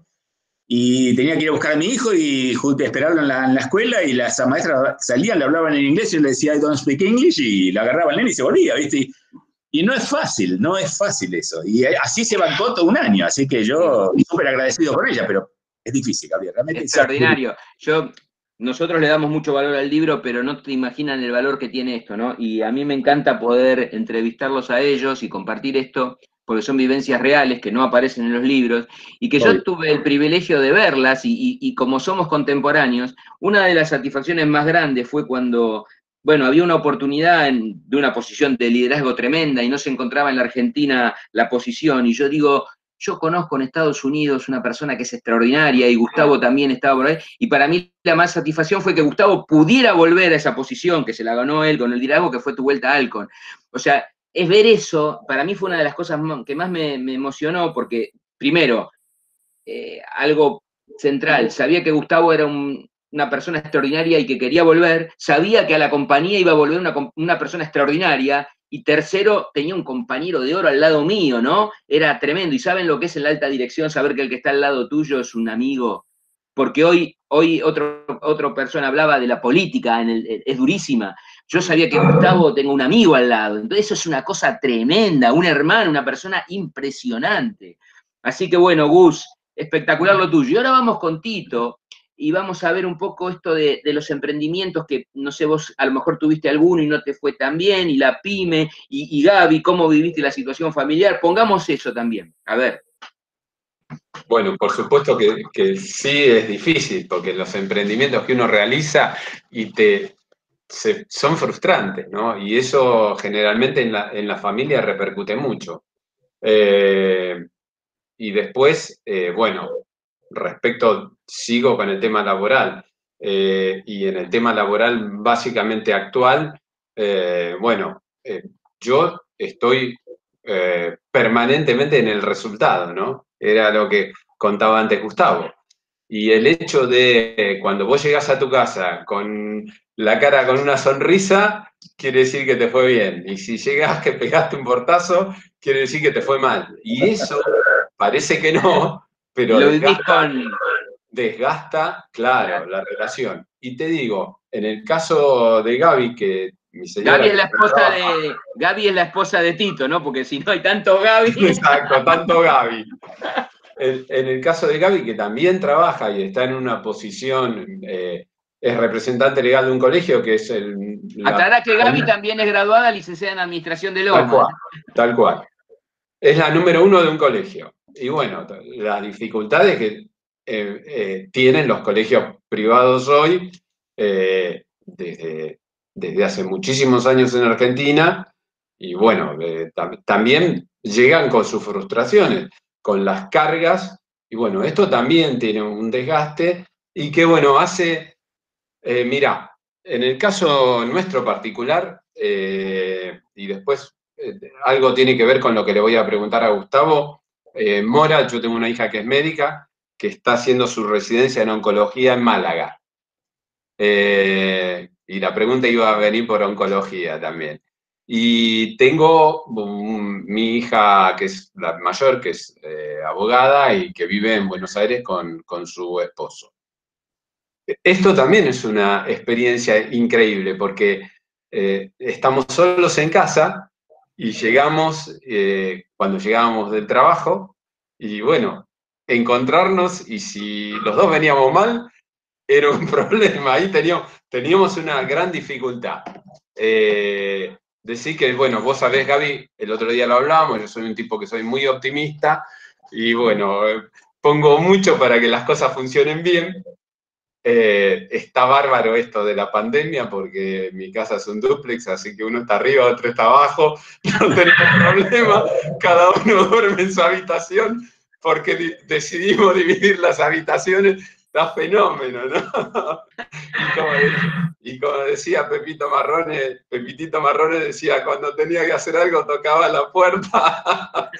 y tenía que ir a buscar a mi hijo y esperarlo en la, en la escuela, y las maestras salían, le hablaban en inglés, y yo le decía, I don't speak English, y la agarraba el nene y se volvía, ¿viste? Y, y no es fácil, no es fácil eso. Y así se bancó todo un año, así que yo súper agradecido con ella, pero es difícil, Gabriel. Realmente extraordinario. Yo, nosotros le damos mucho valor al libro, pero no te imaginan el valor que tiene esto, ¿no? Y a mí me encanta poder entrevistarlos a ellos y compartir esto, porque son vivencias reales que no aparecen en los libros, y que yo tuve el privilegio de verlas, y, y, y como somos contemporáneos, una de las satisfacciones más grandes fue cuando, bueno, había una oportunidad en, de una posición de liderazgo tremenda, y no se encontraba en la Argentina la posición, y yo digo, yo conozco en Estados Unidos una persona que es extraordinaria, y Gustavo también estaba por ahí, y para mí la más satisfacción fue que Gustavo pudiera volver a esa posición, que se la ganó él con el liderazgo, que fue tu vuelta a Alcon. O sea, es ver eso, para mí fue una de las cosas que más me, me emocionó, porque, primero, eh, algo central, sabía que Gustavo era un, una persona extraordinaria y que quería volver, sabía que a la compañía iba a volver una, una persona extraordinaria, y tercero, tenía un compañero de oro al lado mío, ¿no? Era tremendo, y saben lo que es en la alta dirección, saber que el que está al lado tuyo es un amigo, porque hoy, hoy otro, otra persona hablaba de la política, en el, es durísima. Yo sabía que Gustavo tengo un amigo al lado, entonces eso es una cosa tremenda, un hermano, una persona impresionante. Así que bueno, Gus, espectacular lo tuyo. Y ahora vamos con Tito, y vamos a ver un poco esto de, de los emprendimientos que, no sé, vos a lo mejor tuviste alguno y no te fue tan bien, y la pyme, y, y Gaby, cómo viviste la situación familiar. Pongamos eso también, a ver. Bueno, por supuesto que, que sí es difícil, porque los emprendimientos que uno realiza y te, se, son frustrantes, ¿no? Y eso generalmente en la, en la familia repercute mucho. Eh, y después, eh, bueno, respecto, sigo con el tema laboral, eh, y en el tema laboral básicamente actual, eh, bueno, eh, yo estoy eh, permanentemente en el resultado, ¿no? Era lo que contaba antes Gustavo. Y el hecho de eh, cuando vos llegás a tu casa con la cara con una sonrisa, quiere decir que te fue bien. Y si llegás que pegaste un portazo, quiere decir que te fue mal. Y eso parece que no, pero lo desgasta, con... desgasta, claro, la relación. Y te digo, en el caso de Gaby, que mi señora... Gaby es la esposa de, Gaby es la esposa de Tito, ¿no? Porque si no hay tanto Gaby... Exacto, tanto Gaby. En, en el caso de Gaby, que también trabaja y está en una posición, eh, es representante legal de un colegio, que es el... Aclará que Gaby también es graduada licenciada en Administración de Lomas. Tal cual, tal cual. Es la número uno de un colegio. Y bueno, las dificultades que eh, eh, tienen los colegios privados hoy, eh, desde, desde hace muchísimos años en Argentina, y bueno, eh, tam también llegan con sus frustraciones, con las cargas, y bueno, esto también tiene un desgaste, y que bueno, hace, eh, mirá, en el caso nuestro particular, eh, y después eh, algo tiene que ver con lo que le voy a preguntar a Gustavo, eh, Mora, yo tengo una hija que es médica, que está haciendo su residencia en oncología en Málaga. Eh, y la pregunta iba a venir por oncología también. Y tengo um, mi hija, que es la mayor, que es eh, abogada y que vive en Buenos Aires con, con su esposo. Esto también es una experiencia increíble, porque eh, estamos solos en casa y llegamos, eh, cuando llegábamos del trabajo, y bueno, encontrarnos, y si los dos veníamos mal, era un problema. Ahí teníamos, teníamos una gran dificultad. Eh, decir que, bueno, vos sabés, Gaby, el otro día lo hablábamos, yo soy un tipo que soy muy optimista, y bueno, eh, pongo mucho para que las cosas funcionen bien. Eh, está bárbaro esto de la pandemia, porque mi casa es un dúplex, así que uno está arriba, otro está abajo, no tenemos problema, cada uno duerme en su habitación, porque decidimos dividir las habitaciones está fenómeno, ¿no? Y como, y como decía Pepito Marrone, Pepitito Marrone decía, cuando tenía que hacer algo tocaba la puerta.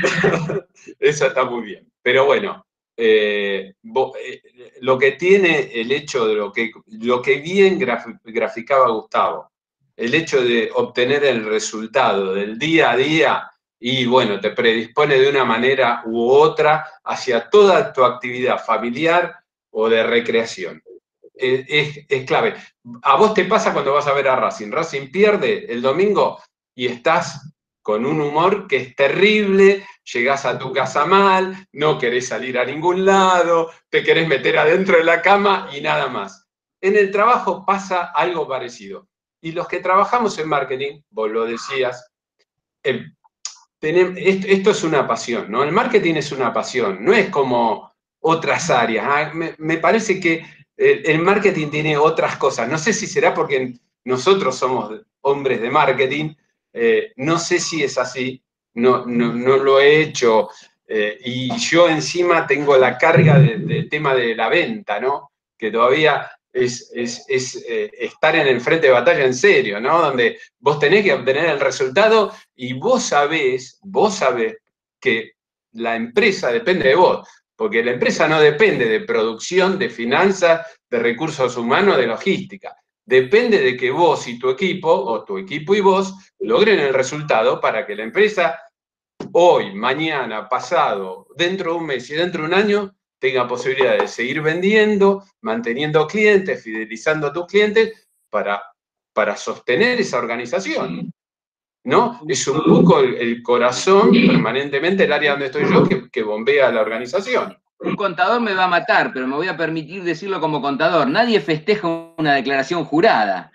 Eso está muy bien. Pero bueno, eh, vos, eh, lo que tiene el hecho de lo que, lo que bien graf, graficaba Gustavo, el hecho de obtener el resultado del día a día, y bueno, te predispone de una manera u otra hacia toda tu actividad familiar o de recreación. Es, es, es clave. A vos te pasa cuando vas a ver a Racing. Racing pierde el domingo y estás con un humor que es terrible, llegás a tu casa mal, no querés salir a ningún lado, te querés meter adentro de la cama y nada más. En el trabajo pasa algo parecido. Y los que trabajamos en marketing, vos lo decías, eh, tenemos, esto, esto es una pasión, ¿no? El marketing es una pasión, no es como otras áreas. ¿Ah? Me, me parece que el, el marketing tiene otras cosas. No sé si será porque nosotros somos hombres de marketing, eh, no sé si es así, no, no, no lo he hecho. Eh, y yo encima tengo la carga del de tema de la venta, ¿no? Que todavía es, es, es eh, estar en el frente de batalla en serio, ¿no? Donde vos tenés que obtener el resultado y vos sabés, vos sabés que la empresa depende de vos, porque la empresa no depende de producción, de finanzas, de recursos humanos, de logística. Depende de que vos y tu equipo, o tu equipo y vos, logren el resultado para que la empresa hoy, mañana, pasado, dentro de un mes y dentro de un año, tenga posibilidad de seguir vendiendo, manteniendo clientes, fidelizando a tus clientes para, para sostener esa organización, ¿no? Es un poco el, el corazón, permanentemente, el área donde estoy yo, que, que bombea la organización. Un contador me va a matar, pero me voy a permitir decirlo como contador. Nadie festeja una declaración jurada.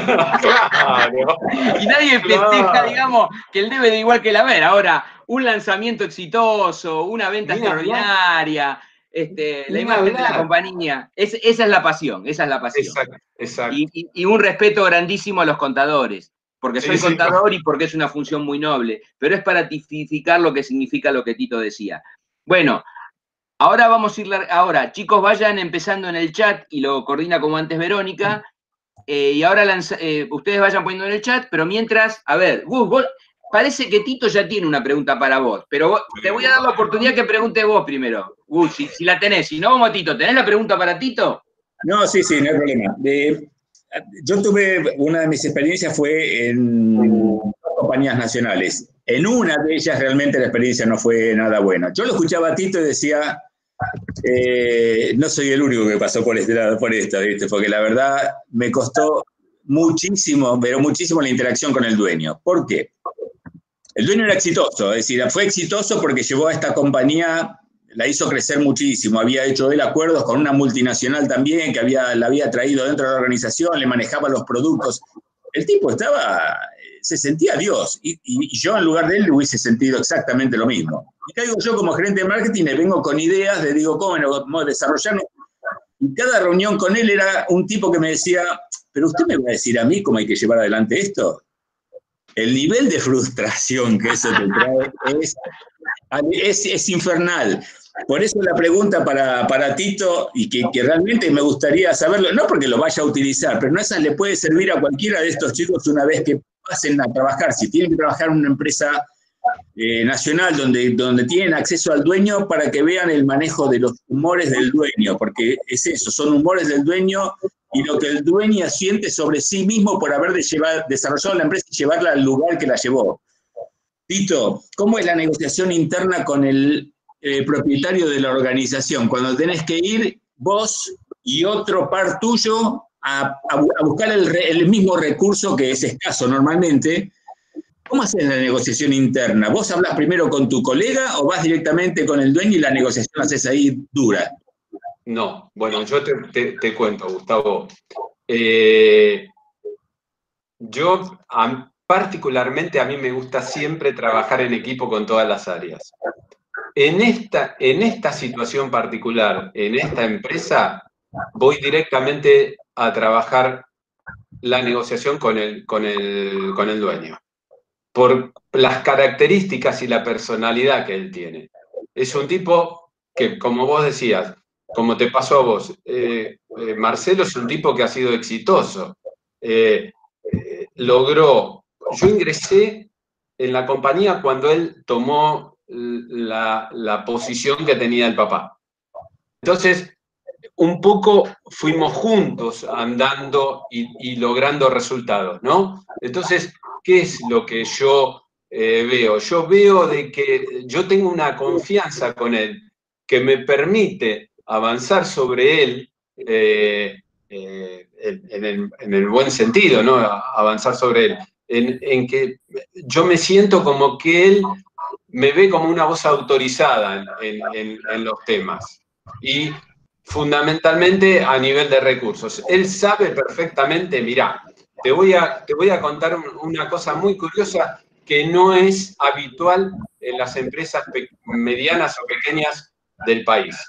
Claro. Y nadie festeja, Claro. digamos, que el debe de igual que el haber. Ahora, un lanzamiento exitoso, una venta Ni extraordinaria, este, la Ni imagen de la hablar. compañía. Es, esa es la pasión, esa es la pasión. Exacto, exacto. Y, y, y un respeto grandísimo a los contadores, porque soy Sí, sí, contador y porque es una función muy noble, pero es para tipificar lo que significa lo que Tito decía. Bueno, ahora vamos a ir, ahora, chicos, vayan empezando en el chat y lo coordina como antes Verónica, eh, y ahora lanza, eh, ustedes vayan poniendo en el chat, pero mientras, a ver, Gus, vos, parece que Tito ya tiene una pregunta para vos, pero vos, te voy a dar la oportunidad que preguntes vos primero, Gus, si, si la tenés, si no, vamos a Tito. ¿Tenés la pregunta para Tito? No, sí, sí, no hay problema. De, yo tuve, una de mis experiencias fue en compañías nacionales. En una de ellas realmente la experiencia no fue nada buena. Yo lo escuchaba a Tito y decía, eh, no soy el único que pasó por, este lado, por esto, ¿viste? Porque la verdad me costó muchísimo, pero muchísimo la interacción con el dueño. ¿Por qué? El dueño era exitoso, es decir, fue exitoso porque llevó a esta compañía, la hizo crecer muchísimo, había hecho él acuerdos con una multinacional también, que había, la había traído dentro de la organización, le manejaba los productos. El tipo estaba, se sentía Dios, y, y yo en lugar de él le hubiese sentido exactamente lo mismo. Y caigo yo como gerente de marketing, le vengo con ideas de, digo, ¿cómo, cómo desarrollarme? Y cada reunión con él era un tipo que me decía, ¿pero usted me va a decir a mí cómo hay que llevar adelante esto? El nivel de frustración que eso te trae es, es, es infernal. Por eso la pregunta para, para Tito, y que, que realmente me gustaría saberlo, no porque lo vaya a utilizar, pero no esa le puede servir a cualquiera de estos chicos una vez que pasen a trabajar. Si tienen que trabajar en una empresa eh, nacional donde, donde tienen acceso al dueño, para que vean el manejo de los humores del dueño, porque es eso, son humores del dueño y lo que el dueño siente sobre sí mismo por haber de llevar, desarrollado la empresa y llevarla al lugar que la llevó. Tito, ¿cómo es la negociación interna con el eh, propietario de la organización? Cuando tenés que ir vos y otro par tuyo a, a, a buscar el, el mismo recurso que es escaso normalmente, ¿cómo haces la negociación interna? ¿Vos hablas primero con tu colega o vas directamente con el dueño y la negociación haces ahí dura? No, bueno, yo te, te, te cuento, Gustavo. Eh, yo, a, particularmente, a mí me gusta siempre trabajar en equipo con todas las áreas. En esta, en esta situación particular, en esta empresa, voy directamente a trabajar la negociación con el, con el, con el dueño, por las características y la personalidad que él tiene. Es un tipo que, como vos decías, como te pasó a vos. Eh, eh, Marcelo es un tipo que ha sido exitoso. Eh, eh, logró, yo ingresé en la compañía cuando él tomó la, la posición que tenía el papá. Entonces, un poco fuimos juntos andando y, y logrando resultados, ¿no? Entonces, ¿qué es lo que yo eh, veo? Yo veo de que yo tengo una confianza con él que me permite avanzar sobre él eh, eh, en, el, en el buen sentido, ¿no? Avanzar sobre él. En, en que yo me siento como que él me ve como una voz autorizada en, en, en los temas. Y fundamentalmente a nivel de recursos. Él sabe perfectamente, mirá, te voy a, te voy a contar una cosa muy curiosa que no es habitual en las empresas medianas o pequeñas del país.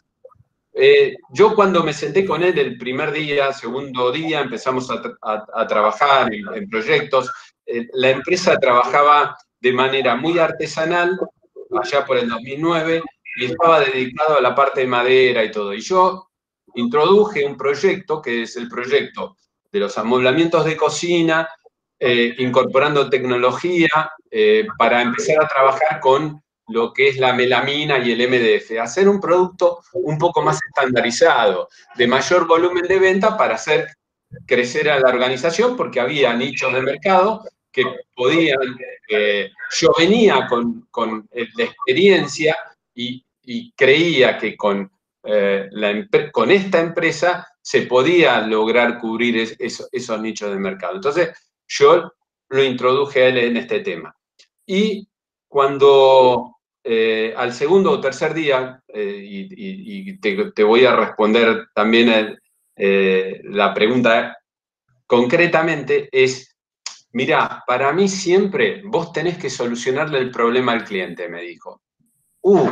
Eh, yo cuando me senté con él el primer día, segundo día, empezamos a, a, a trabajar en, en proyectos. Eh, la empresa trabajaba de manera muy artesanal, allá por el dos mil nueve, y estaba dedicado a la parte de madera y todo. Y yo introduje un proyecto, que es el proyecto de los amoblamientos de cocina, eh, incorporando tecnología eh, para empezar a trabajar con lo que es la melamina y el M D F, hacer un producto un poco más estandarizado, de mayor volumen de venta para hacer crecer a la organización, porque había nichos de mercado que podían, eh, yo venía con, con la experiencia y, y creía que con, eh, la, con esta empresa se podía lograr cubrir es, eso, esos nichos de mercado. Entonces, yo lo introduje a él en este tema. Y cuando eh, al segundo o tercer día, eh, y, y, y te, te, voy a responder también el, eh, la pregunta concretamente, es, mirá, para mí siempre vos tenés que solucionarle el problema al cliente, me dijo. Uh,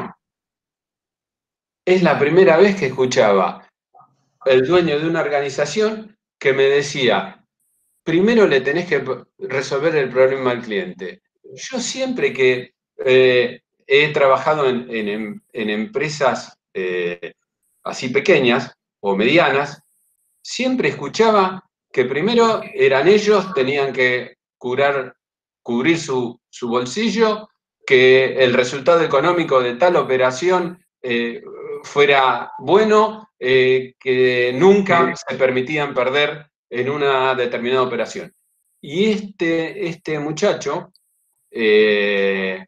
es la primera vez que escuchaba el dueño de una organización que me decía, primero le tenés que resolver el problema al cliente. Yo siempre que eh, he trabajado en, en, en empresas eh, así pequeñas o medianas, siempre escuchaba que primero eran ellos, tenían que curar, cubrir su, su bolsillo, que el resultado económico de tal operación eh, fuera bueno, eh, que nunca se permitían perder en una determinada operación. Y este, este muchacho eh,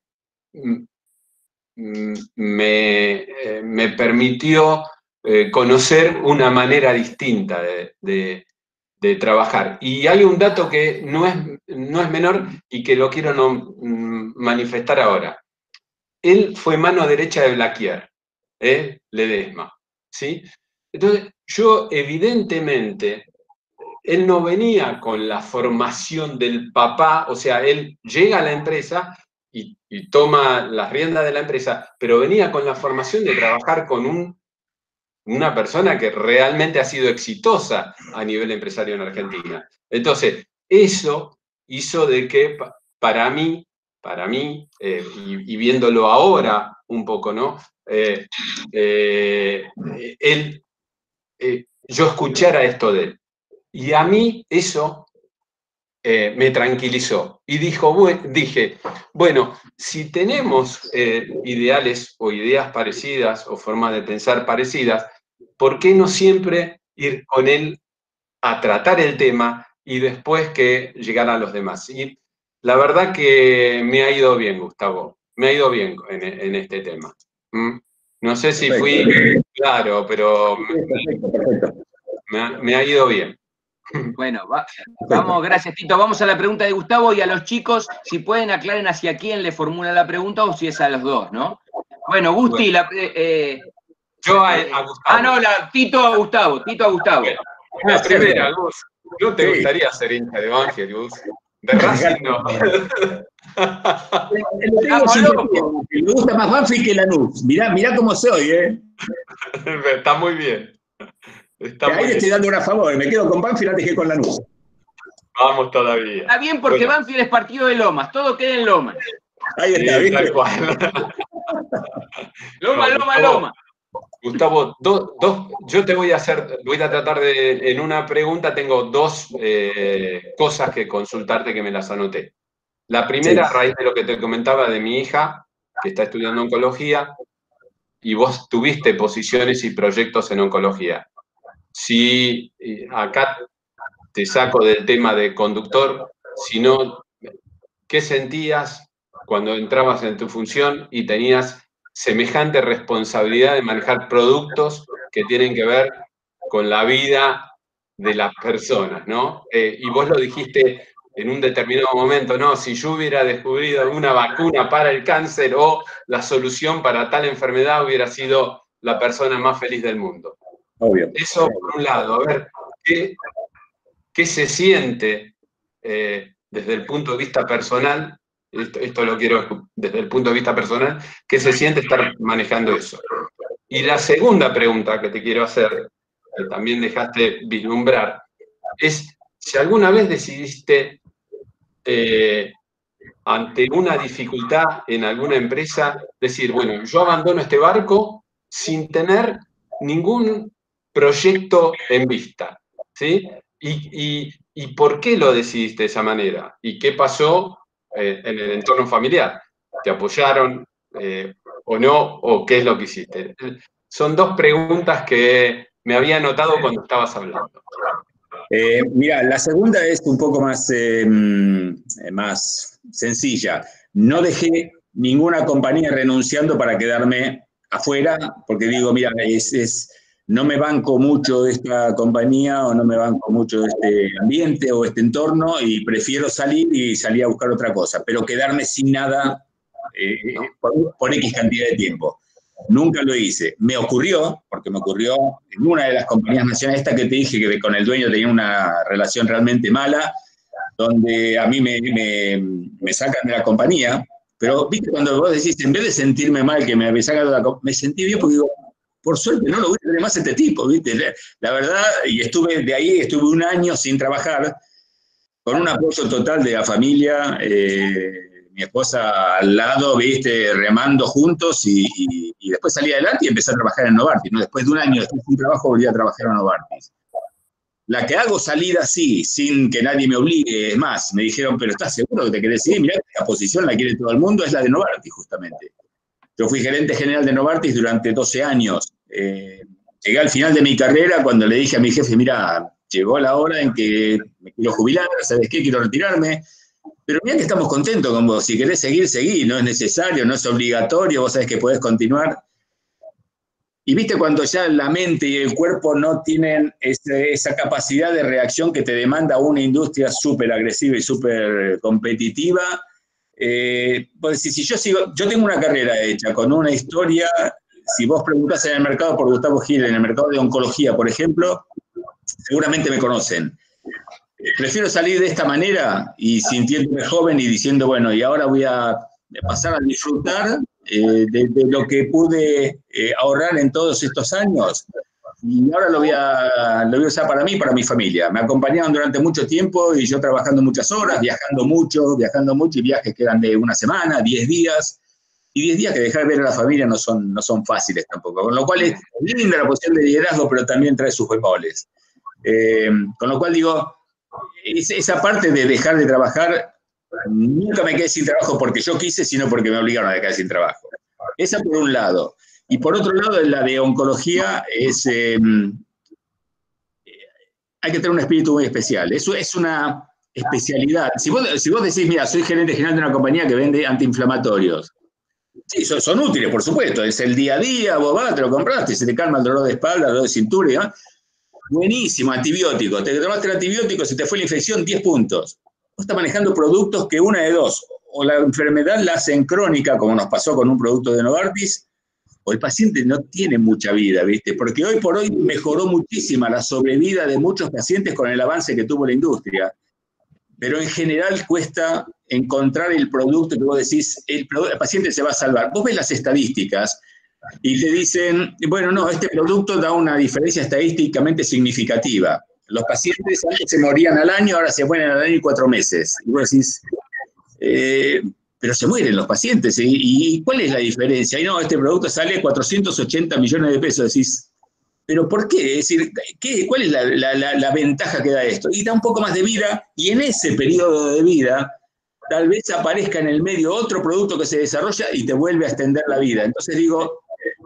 me, me permitió eh, conocer una manera distinta de, de, de trabajar. Y hay un dato que no es, no es menor y que lo quiero no, manifestar ahora. Él fue mano derecha de Blaquier, ¿eh? Ledesma, ¿sí? Entonces, yo evidentemente, él no venía con la formación del papá, o sea, él llega a la empresa y, y toma las riendas de la empresa, pero venía con la formación de trabajar con un, una persona que realmente ha sido exitosa a nivel empresario en Argentina. Entonces, eso hizo de que para mí, para mí, eh, y, y viéndolo ahora un poco, ¿no? Eh, eh, él, eh, yo escuchara esto de él. Y a mí eso eh, me tranquilizó. Y dijo, bueno, dije, bueno, si tenemos eh, ideales o ideas parecidas o formas de pensar parecidas, ¿por qué no siempre ir con él a tratar el tema y después que llegaran los demás? Y la verdad que me ha ido bien, Gustavo, me ha ido bien en, en este tema. ¿Mm? No sé si fui claro, pero Perfecto, perfecto. Me, ha, me ha ido bien. Bueno, va, vamos, gracias Tito. Vamos a la pregunta de Gustavo y a los chicos, si pueden aclaren hacia quién le formula la pregunta o si es a los dos, ¿no? Bueno, Gusti, la, eh, yo a, eh, a Gustavo. Ah, no, la, Tito a Gustavo, Tito a Gustavo. La ah, primera, Gus. ¿No te sí. gustaría ser hincha de Banfield, Gus? De Racing no. Me gusta más Banfield que Lanús. Mirá, mirá cómo soy, ¿eh? Está muy bien. Está ahí muy le estoy dando una favor, me quedo con Banfield antes que con Lanús. Vamos todavía. Está bien porque bueno. Banfield es partido de Lomas, todo queda en Lomas. Ahí está, sí, ¿viste? Tal cual. Loma, no, Loma, Gustavo, Loma. Gustavo, do, dos, yo te voy a hacer, voy a tratar de, en una pregunta tengo dos eh, cosas que consultarte que me las anoté. La primera, sí. A raíz de lo que te comentaba de mi hija, que está estudiando oncología, y vos tuviste posiciones y proyectos en oncología. Si acá te saco del tema de conductor, sino, ¿qué sentías cuando entrabas en tu función y tenías semejante responsabilidad de manejar productos que tienen que ver con la vida de las personas, ¿no? Eh, y vos lo dijiste en un determinado momento, no, si yo hubiera descubierto una vacuna para el cáncer o la solución para tal enfermedad, hubiera sido la persona más feliz del mundo. Obvio. Eso por un lado, a ver, ¿qué, qué se siente eh, desde el punto de vista personal? Esto, esto lo quiero desde el punto de vista personal, ¿qué se siente estar manejando eso? Y la segunda pregunta que te quiero hacer, que también dejaste vislumbrar, es si alguna vez decidiste, eh, ante una dificultad en alguna empresa, decir, bueno, yo abandono este barco sin tener ningún proyecto en vista, ¿sí? Y, y, ¿Y por qué lo decidiste de esa manera? ¿Y qué pasó eh, en el entorno familiar? ¿Te apoyaron eh, o no? ¿O qué es lo que hiciste? Son dos preguntas que me había anotado cuando estabas hablando. Eh, mira, la segunda es un poco más, eh, más sencilla. No dejé ninguna compañía renunciando para quedarme afuera, porque digo, mira, es, es, no me banco mucho de esta compañía o no me banco mucho de este ambiente o este entorno y prefiero salir y salir a buscar otra cosa, pero quedarme sin nada eh, por, por X cantidad de tiempo. Nunca lo hice. Me ocurrió, porque me ocurrió en una de las compañías nacionales, esta que te dije que con el dueño tenía una relación realmente mala, donde a mí me, me, me sacan de la compañía, pero viste cuando vos decís, en vez de sentirme mal que me, me sacan de la compañía, me sentí bien porque digo, por suerte no lo voy a tener más este tipo, viste. La, la verdad, y estuve de ahí, estuve un año sin trabajar, con un apoyo total de la familia, eh, mi esposa al lado, viste, remando juntos y, y, y después salí adelante y empecé a trabajar en Novartis, ¿no? Después de un año después de un trabajo volví a trabajar en Novartis. La que hago salir así, sin que nadie me obligue, es más, me dijeron, pero ¿estás seguro que te querés ir? Mirá, esta posición la quiere todo el mundo, es la de Novartis justamente. Yo fui gerente general de Novartis durante doce años. Eh, llegué al final de mi carrera cuando le dije a mi jefe, mira, llegó la hora en que me quiero jubilar, ¿sabes qué? Quiero retirarme. Pero mira que estamos contentos con vos. Si querés seguir, seguí. No es necesario, no es obligatorio. Vos sabés que podés continuar. Y viste cuando ya la mente y el cuerpo no tienen ese, esa capacidad de reacción que te demanda una industria súper agresiva y súper competitiva. Eh, pues si, si yo sigo, yo tengo una carrera hecha con una historia. Si vos preguntás en el mercado por Gustavo Gil, en el mercado de oncología, por ejemplo, seguramente me conocen. Prefiero salir de esta manera y sintiéndome joven y diciendo, bueno, y ahora voy a pasar a disfrutar eh, de, de lo que pude eh, ahorrar en todos estos años. Y ahora lo voy, a, lo voy a usar para mí y para mi familia. Me acompañaron durante mucho tiempo y yo trabajando muchas horas, viajando mucho, viajando mucho y viajes que eran de una semana, diez días. Y diez días que dejar de ver a la familia no son, no son fáciles tampoco. Con lo cual es linda la posición de liderazgo, pero también trae sus bemoles. Eh, con lo cual digo, esa parte de dejar de trabajar, nunca me quedé sin trabajo porque yo quise, sino porque me obligaron a quedar sin trabajo. Esa por un lado. Y por otro lado, la de oncología es, eh, hay que tener un espíritu muy especial. Eso es una especialidad. Si vos, si vos decís, mira, soy gerente general de una compañía que vende antiinflamatorios. Sí, son, son útiles, por supuesto. Es el día a día, vos vas, te lo compraste, se te calma el dolor de espalda, el dolor de cintura y demás. Buenísimo, antibiótico. Te tomaste el antibiótico, se te fue la infección, diez puntos. Vos estás manejando productos que una de dos, o la enfermedad la hacen crónica, como nos pasó con un producto de Novartis, o el paciente no tiene mucha vida, ¿viste? Porque hoy por hoy mejoró muchísima la sobrevida de muchos pacientes con el avance que tuvo la industria. Pero en general cuesta encontrar el producto que vos decís, el, el paciente se va a salvar. Vos ves las estadísticas y te dicen, bueno, no, este producto da una diferencia estadísticamente significativa. Los pacientes antes se morían al año, ahora se mueren al año y cuatro meses. Y vos decís, eh, pero se mueren los pacientes. ¿Y, y cuál es la diferencia? Y no, este producto sale cuatrocientos ochenta millones de pesos. Decís, ¿pero por qué? Es decir, ¿qué, ¿cuál es la, la, la, la ventaja que da esto? Y da un poco más de vida, y en ese periodo de vida, tal vez aparezca en el medio otro producto que se desarrolla y te vuelve a extender la vida. Entonces digo,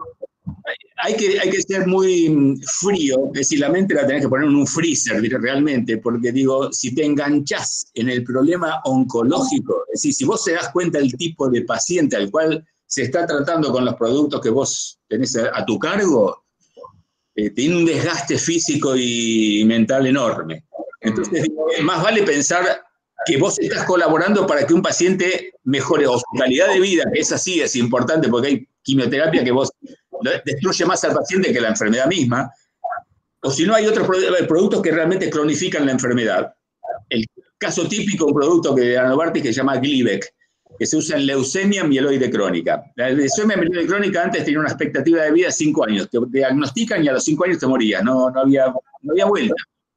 hay que, hay que ser muy frío, es decir, la mente la tenés que poner en un freezer realmente, porque digo, si te enganchás en el problema oncológico, es decir, si vos te das cuenta del tipo de paciente al cual se está tratando con los productos que vos tenés a, a tu cargo, eh, tiene un desgaste físico y mental enorme. Entonces, digo, más vale pensar que vos estás colaborando para que un paciente mejore o su calidad de vida, que esa sí es importante porque hay quimioterapia que vos destruye más al paciente que la enfermedad misma, o si no hay otros productos que realmente cronifican la enfermedad. El caso típico, un producto que de Novartis que se llama Glivec, que se usa en leucemia mieloide crónica. La leucemia mieloide crónica antes tenía una expectativa de vida de cinco años, te diagnostican y a los cinco años te morías, no, no, había, no había vuelta.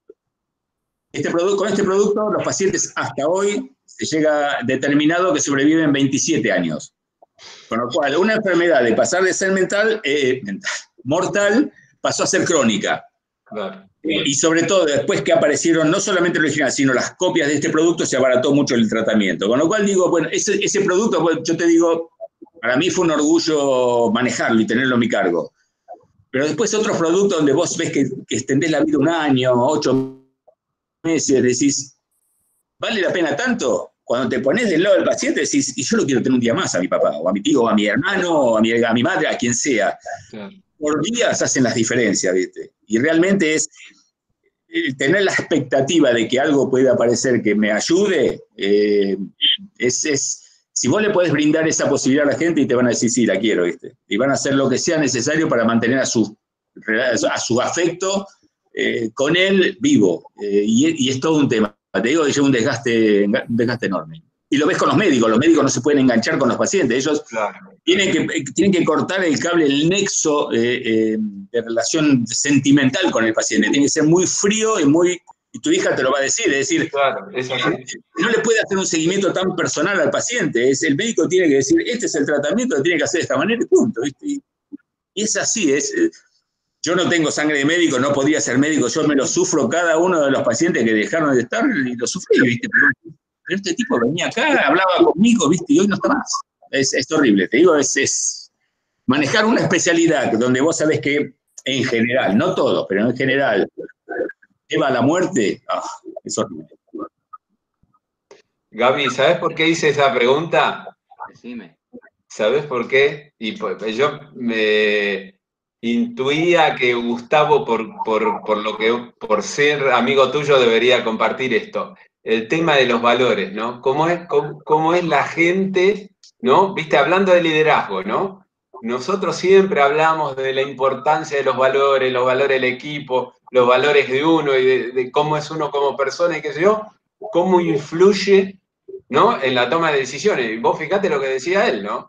Este producto, con este producto, los pacientes hasta hoy se llega determinado que sobreviven veintisiete años. Con lo cual, una enfermedad de pasar de ser mental, eh, mental mortal, pasó a ser crónica. Claro. Eh, y sobre todo, después que aparecieron no solamente el original, sino las copias de este producto, se abarató mucho el tratamiento. Con lo cual digo, bueno, ese, ese producto, bueno, yo te digo, para mí fue un orgullo manejarlo y tenerlo a mi cargo. Pero después otros productos donde vos ves que, que extendés la vida un año, ocho meses, decís, ¿vale la pena tanto? Cuando te pones del lado del paciente decís, y yo lo quiero tener un día más a mi papá, o a mi tío, o a mi hermano, o a mi, a mi madre, a quien sea. Claro. Por días hacen las diferencias, ¿viste? Y realmente es tener la expectativa de que algo pueda aparecer que me ayude, eh, es, es, si vos le podés brindar esa posibilidad a la gente y te van a decir, sí, la quiero, ¿viste? Y van a hacer lo que sea necesario para mantener a su, a su afecto eh, con él vivo. Eh, y, y es todo un tema. Te digo que lleva un desgaste, un desgaste enorme. Y lo ves con los médicos, los médicos no se pueden enganchar con los pacientes, ellos claro. tienen, que, tienen que cortar el cable, el nexo eh, eh, de relación sentimental con el paciente, tiene que ser muy frío y muy, y tu hija te lo va a decir, es decir, claro, es así. No le puede hacer un seguimiento tan personal al paciente, es, el médico tiene que decir, este es el tratamiento, lo tiene que hacer de esta manera y punto, ¿viste? Y, y es así, es... Yo no tengo sangre de médico, no podía ser médico, yo me lo sufro cada uno de los pacientes que dejaron de estar y lo sufrí, ¿viste? Pero, pero este tipo venía acá, hablaba conmigo, ¿viste? Y hoy no está más. Es, es horrible, te digo, es, es manejar una especialidad donde vos sabés que en general, no todo, pero en general, lleva a la muerte, oh, es horrible. Gaby, ¿sabés por qué hice esa pregunta? Decime. ¿Sabés por qué? Y pues, yo me... intuía que Gustavo, por, por, por, lo que, por ser amigo tuyo, debería compartir esto. El tema de los valores, ¿no? ¿Cómo es, cómo, cómo es la gente, ¿no? Viste, hablando de liderazgo, ¿no? Nosotros siempre hablamos de la importancia de los valores, los valores del equipo, los valores de uno y de, de cómo es uno como persona y qué sé yo, cómo influye, ¿no? En la toma de decisiones. Y vos fijate lo que decía él, ¿no?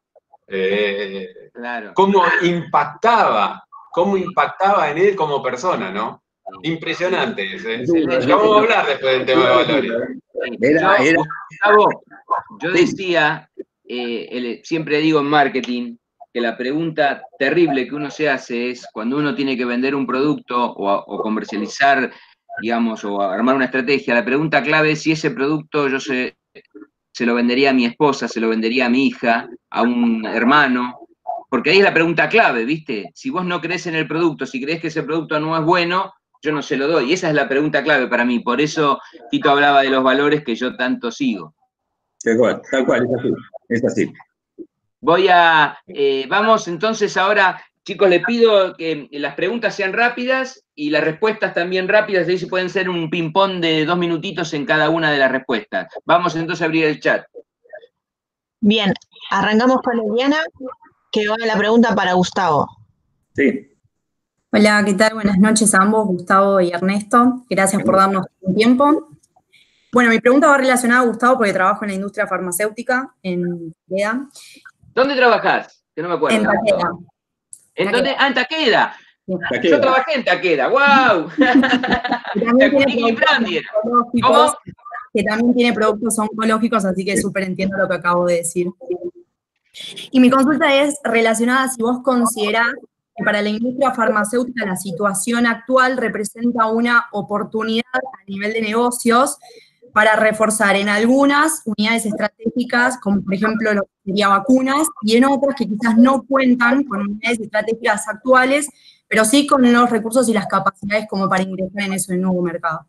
Eh, claro. Cómo impactaba, cómo impactaba en él como persona, ¿no? Impresionante. ¿eh? Vamos a hablar después del tema de valores. Era, era. Gustavo, yo decía, eh, el, siempre digo en marketing, que la pregunta terrible que uno se hace es cuando uno tiene que vender un producto o, o comercializar, digamos, o armar una estrategia, la pregunta clave es si ese producto yo sé se lo vendería a mi esposa, se lo vendería a mi hija, a un hermano, porque ahí es la pregunta clave, ¿viste? Si vos no crees en el producto, si crees que ese producto no es bueno, yo no se lo doy. Y esa es la pregunta clave para mí. Por eso Tito hablaba de los valores que yo tanto sigo. Tal cual, tal cual, es así. Es así. Voy a... Eh, vamos entonces ahora... Chicos, les pido que las preguntas sean rápidas y las respuestas también rápidas, ahí se pueden hacer un ping-pong de dos minutitos en cada una de las respuestas. Vamos entonces a abrir el chat. Bien, arrancamos con Eliana, que va la pregunta para Gustavo. Sí. Hola, ¿qué tal? Buenas noches a ambos, Gustavo y Ernesto. Gracias por darnos un tiempo. Bueno, mi pregunta va relacionada a Gustavo porque trabajo en la industria farmacéutica en Taqueda. ¿Dónde trabajás? Que no me acuerdo. En Taqueda. ¿En dónde? Ah, en Taqueda. Taqueda. Yo trabajé en Taqueda. ¡Wow! ¿Cómo? que también tiene productos oncológicos, así que súper entiendo lo que acabo de decir. Y mi consulta es relacionada a si vos considerás que para la industria farmacéutica la situación actual representa una oportunidad a nivel de negocios para reforzar en algunas unidades estratégicas, como por ejemplo lo que sería vacunas, y en otras que quizás no cuentan con unidades estratégicas actuales, pero sí con los recursos y las capacidades como para ingresar en ese nuevo mercado.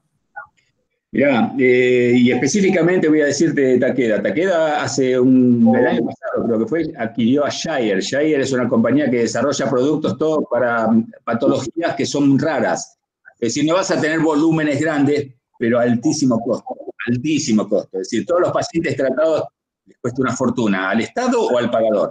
Mirá, eh, y específicamente voy a decirte Takeda. Takeda hace un, el año pasado creo que fue, adquirió a Shire. Shire es una compañía que desarrolla productos todos para patologías que son raras. Es decir, no vas a tener volúmenes grandes, pero altísimo costo, altísimo costo. Es decir, todos los pacientes tratados les cuesta una fortuna, al Estado o al pagador.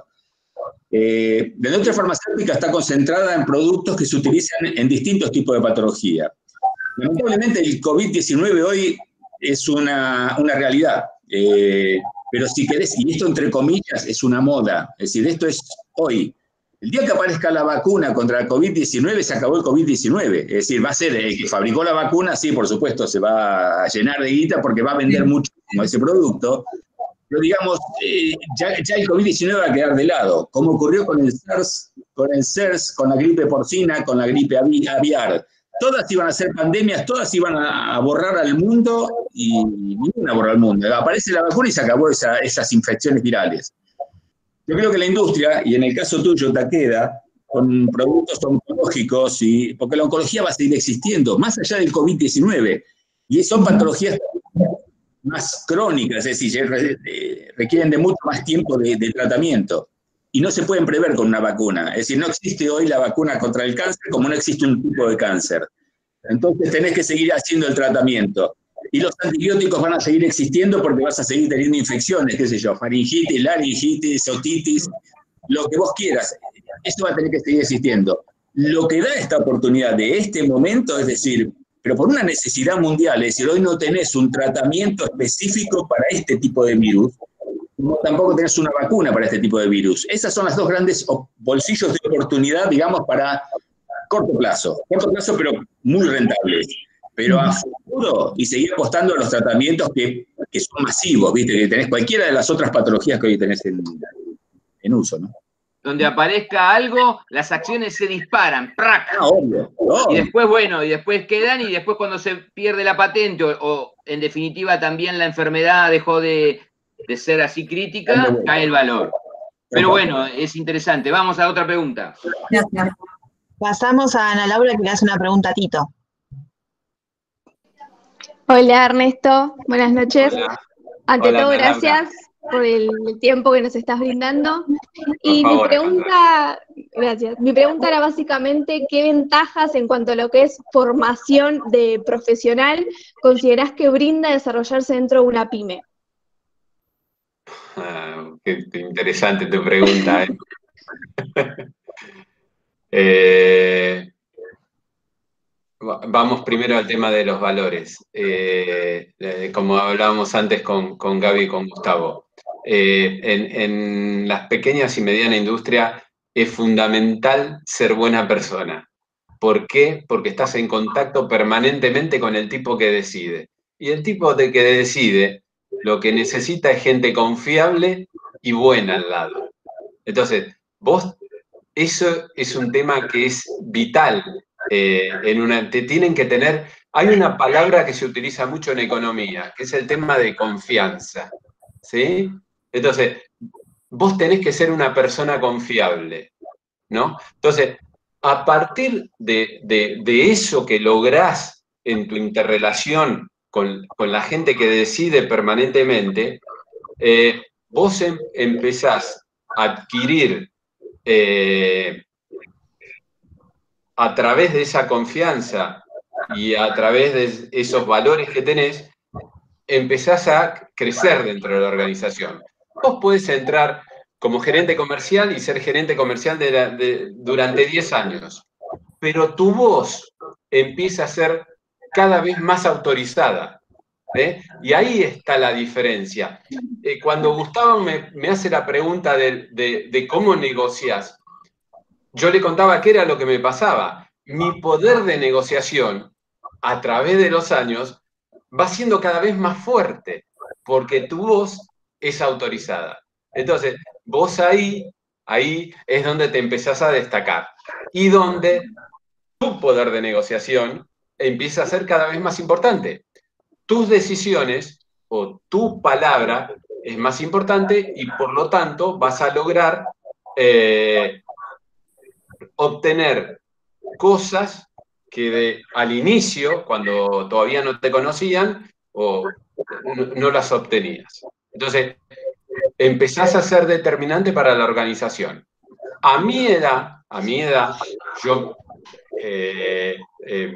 Eh, la industria farmacéutica está concentrada en productos que se utilizan en distintos tipos de patología. Lamentablemente el COVID diecinueve hoy es una, una realidad, eh, pero si querés, y esto entre comillas es una moda, es decir, esto es hoy. El día que aparezca la vacuna contra el COVID diecinueve, se acabó el COVID diecinueve. Es decir, va a ser el que fabricó la vacuna, sí, por supuesto, se va a llenar de guita porque va a vender muchísimo ese producto, pero digamos, eh, ya, ya el COVID diecinueve va a quedar de lado, como ocurrió con el SARS, con el SARS, con la gripe porcina, con la gripe avi aviar. Todas iban a ser pandemias, todas iban a borrar al mundo y ninguna borra al mundo. Aparece la vacuna y se acabó esa, esas infecciones virales. Yo creo que la industria, y en el caso tuyo, Takeda, con productos oncológicos, y, porque la oncología va a seguir existiendo, más allá del COVID diecinueve, y son patologías más crónicas, es decir, requieren de mucho más tiempo de, de tratamiento. Y no se pueden prever con una vacuna. Es decir, no existe hoy la vacuna contra el cáncer como no existe un tipo de cáncer. Entonces tenés que seguir haciendo el tratamiento. Y los antibióticos van a seguir existiendo porque vas a seguir teniendo infecciones, qué sé yo, faringitis, laringitis, otitis, lo que vos quieras. Esto va a tener que seguir existiendo. Lo que da esta oportunidad de este momento es decir, pero por una necesidad mundial, es decir, hoy no tenés un tratamiento específico para este tipo de virus, no, tampoco tenés una vacuna para este tipo de virus. Esas son las dos grandes bolsillos de oportunidad, digamos, para corto plazo. Corto plazo, pero muy rentables. Pero a futuro, y seguir apostando a los tratamientos que, que son masivos, ¿viste? Que tenés cualquiera de las otras patologías que hoy tenés en, en uso, ¿no? Donde aparezca algo, las acciones se disparan. ¡Prac! Ah, obvio, obvio. Y después, bueno, y después quedan, y después cuando se pierde la patente, o, o en definitiva también la enfermedad dejó de... de ser así crítica, cae el valor. Pero bueno, es interesante. Vamos a otra pregunta. Gracias. Pasamos a Ana Laura, que le hace una pregunta a Tito. Hola Ernesto, buenas noches. Hola. Ante Hola, todo, Ana Laura. gracias por el tiempo que nos estás brindando. Y Por mi favor, pregunta, gracias. Mi pregunta era básicamente qué ventajas en cuanto a lo que es formación de profesional considerás que brinda desarrollarse dentro de una pyme. Ah, qué, qué interesante tu pregunta. ¿eh? eh, vamos primero al tema de los valores. Eh, eh, como hablábamos antes con, con Gaby y con Gustavo. Eh, en, en las pequeñas y medianas industrias es fundamental ser buena persona. ¿Por qué? Porque estás en contacto permanentemente con el tipo que decide. Y el tipo de que decide lo que necesita es gente confiable y buena al lado. Entonces, vos, eso es un tema que es vital. Eh, en una, te tienen que tener, hay una palabra que se utiliza mucho en economía, que es el tema de confianza. ¿Sí? Entonces, vos tenés que ser una persona confiable, ¿no? Entonces, a partir de, de, de eso que lográs en tu interrelación con, con la gente que decide permanentemente, eh, vos em, empezás a adquirir eh, a través de esa confianza y a través de esos valores que tenés, empezás a crecer dentro de la organización. Vos podés entrar como gerente comercial y ser gerente comercial de la, de, durante diez años, pero tu voz empieza a ser cada vez más autorizada. ¿eh? Y ahí está la diferencia. Eh, cuando Gustavo me, me hace la pregunta de, de, de cómo negocias, yo le contaba qué era lo que me pasaba. Mi poder de negociación, a través de los años, va siendo cada vez más fuerte, porque tu voz es autorizada. Entonces, vos ahí, ahí es donde te empezás a destacar y donde tu poder de negociación empieza a ser cada vez más importante. Tus decisiones o tu palabra es más importante y por lo tanto vas a lograr eh, obtener cosas que de, al inicio, cuando todavía no te conocían, o no, no las obtenías. Entonces, empezás a ser determinante para la organización. A mi edad, a mi edad, yo eh, eh,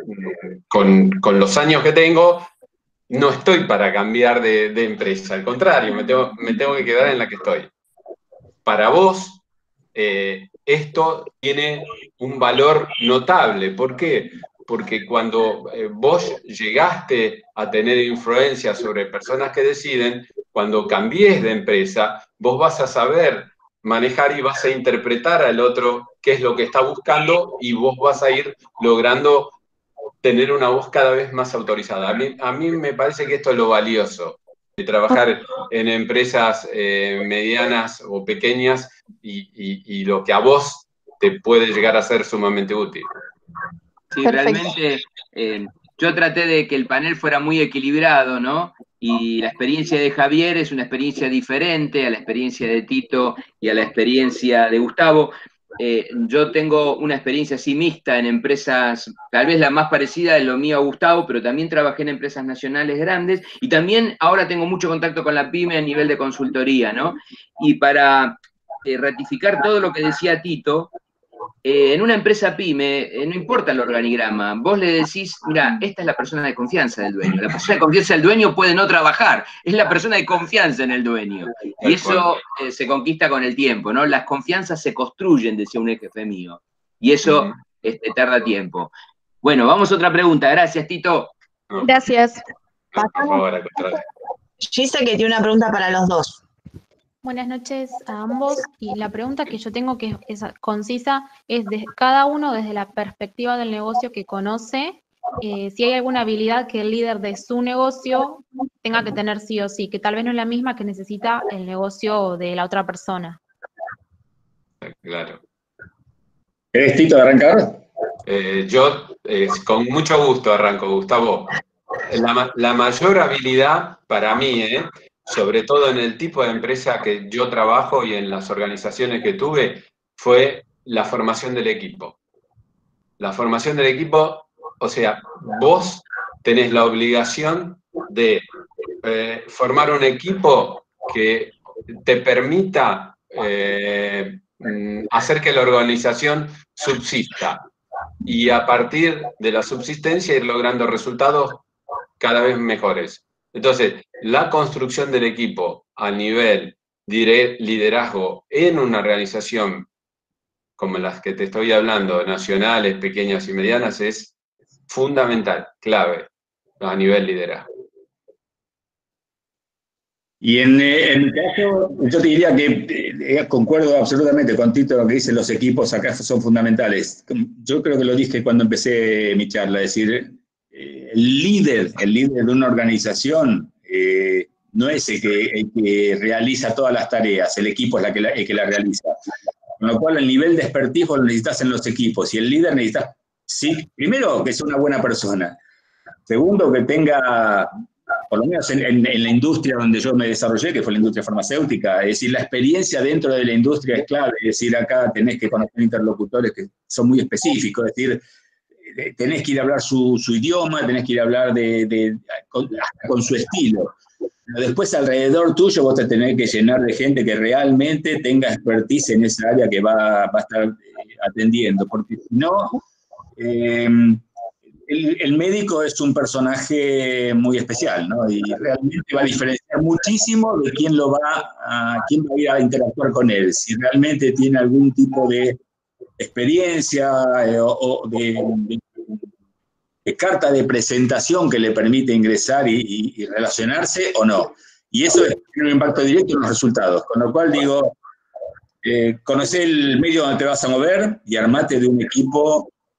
con, con los años que tengo, no estoy para cambiar de, de empresa, al contrario, me tengo, me tengo que quedar en la que estoy. Para vos, eh, esto tiene un valor notable. ¿Por qué? Porque cuando eh, vos llegaste a tener influencia sobre personas que deciden, cuando cambies de empresa, vos vas a saber manejar y vas a interpretar al otro qué es lo que está buscando y vos vas a ir logrando tener una voz cada vez más autorizada. A mí, a mí me parece que esto es lo valioso de trabajar en empresas eh, medianas o pequeñas y, y, y lo que a vos te puede llegar a ser sumamente útil. Sí, realmente eh, yo traté de que el panel fuera muy equilibrado, ¿no? Y la experiencia de Javier es una experiencia diferente a la experiencia de Tito y a la experiencia de Gustavo. Eh, yo tengo una experiencia así mixta en empresas, tal vez la más parecida de lo mío a Gustavo, pero también trabajé en empresas nacionales grandes y también ahora tengo mucho contacto con la pyme a nivel de consultoría, ¿no? Y para eh, ratificar todo lo que decía Tito, eh, en una empresa pyme eh, no importa el organigrama, vos le decís, mira, esta es la persona de confianza del dueño, la persona de confianza del dueño puede no trabajar, es la persona de confianza en el dueño, y eso eh, se conquista con el tiempo, ¿no? Las confianzas se construyen, decía un jefe mío, y eso uh-huh. este, tarda tiempo. Bueno, vamos a otra pregunta, gracias Tito. Gracias. No, por favor, al contrario. Gise, que tiene una pregunta para los dos. Buenas noches a ambos, y la pregunta que yo tengo, que es concisa, es de cada uno desde la perspectiva del negocio que conoce, eh, si hay alguna habilidad que el líder de su negocio tenga que tener sí o sí, que tal vez no es la misma que necesita el negocio de la otra persona. Claro. ¿Querés, Tito, arrancar? Eh, yo eh, con mucho gusto arranco, Gustavo. La, la mayor habilidad para mí, ¿eh? sobre todo en el tipo de empresa que yo trabajo y en las organizaciones que tuve, fue la formación del equipo. La formación del equipo, o sea, vos tenés la obligación de eh, formar un equipo que te permita eh, hacer que la organización subsista y a partir de la subsistencia ir logrando resultados cada vez mejores. Entonces, la construcción del equipo a nivel de liderazgo en una organización como las que te estoy hablando, nacionales, pequeñas y medianas, es fundamental, clave a nivel liderazgo. Y en, en mi caso, yo te diría que eh, concuerdo absolutamente con Tito lo que dicen los equipos, acá son fundamentales. Yo creo que lo dije cuando empecé mi charla, es decir, el líder, el líder de una organización eh, no es el que, el que realiza todas las tareas, el equipo es la que la, el que la realiza. Con lo cual el nivel de expertise lo necesitas en los equipos y el líder necesita, sí, primero que sea una buena persona, segundo que tenga, por lo menos en, en, en la industria donde yo me desarrollé, que fue la industria farmacéutica, es decir, la experiencia dentro de la industria es clave, es decir, acá tenés que conocer interlocutores que son muy específicos, es decir, tenés que ir a hablar su, su idioma, tenés que ir a hablar de, de, con, con su estilo. Pero después alrededor tuyo vos te tenés que llenar de gente que realmente tenga expertise en esa área que va, va a estar atendiendo, porque si no, eh, el, el médico es un personaje muy especial, ¿no? Y realmente va a diferenciar muchísimo de quién lo va a, quién va a ir a interactuar con él, si realmente tiene algún tipo de experiencia eh, o, o de, de, de carta de presentación que le permite ingresar y, y, y relacionarse o no. Y eso tiene un impacto directo en los resultados. Con lo cual digo, eh, conocé el medio donde te vas a mover y armate de un equipo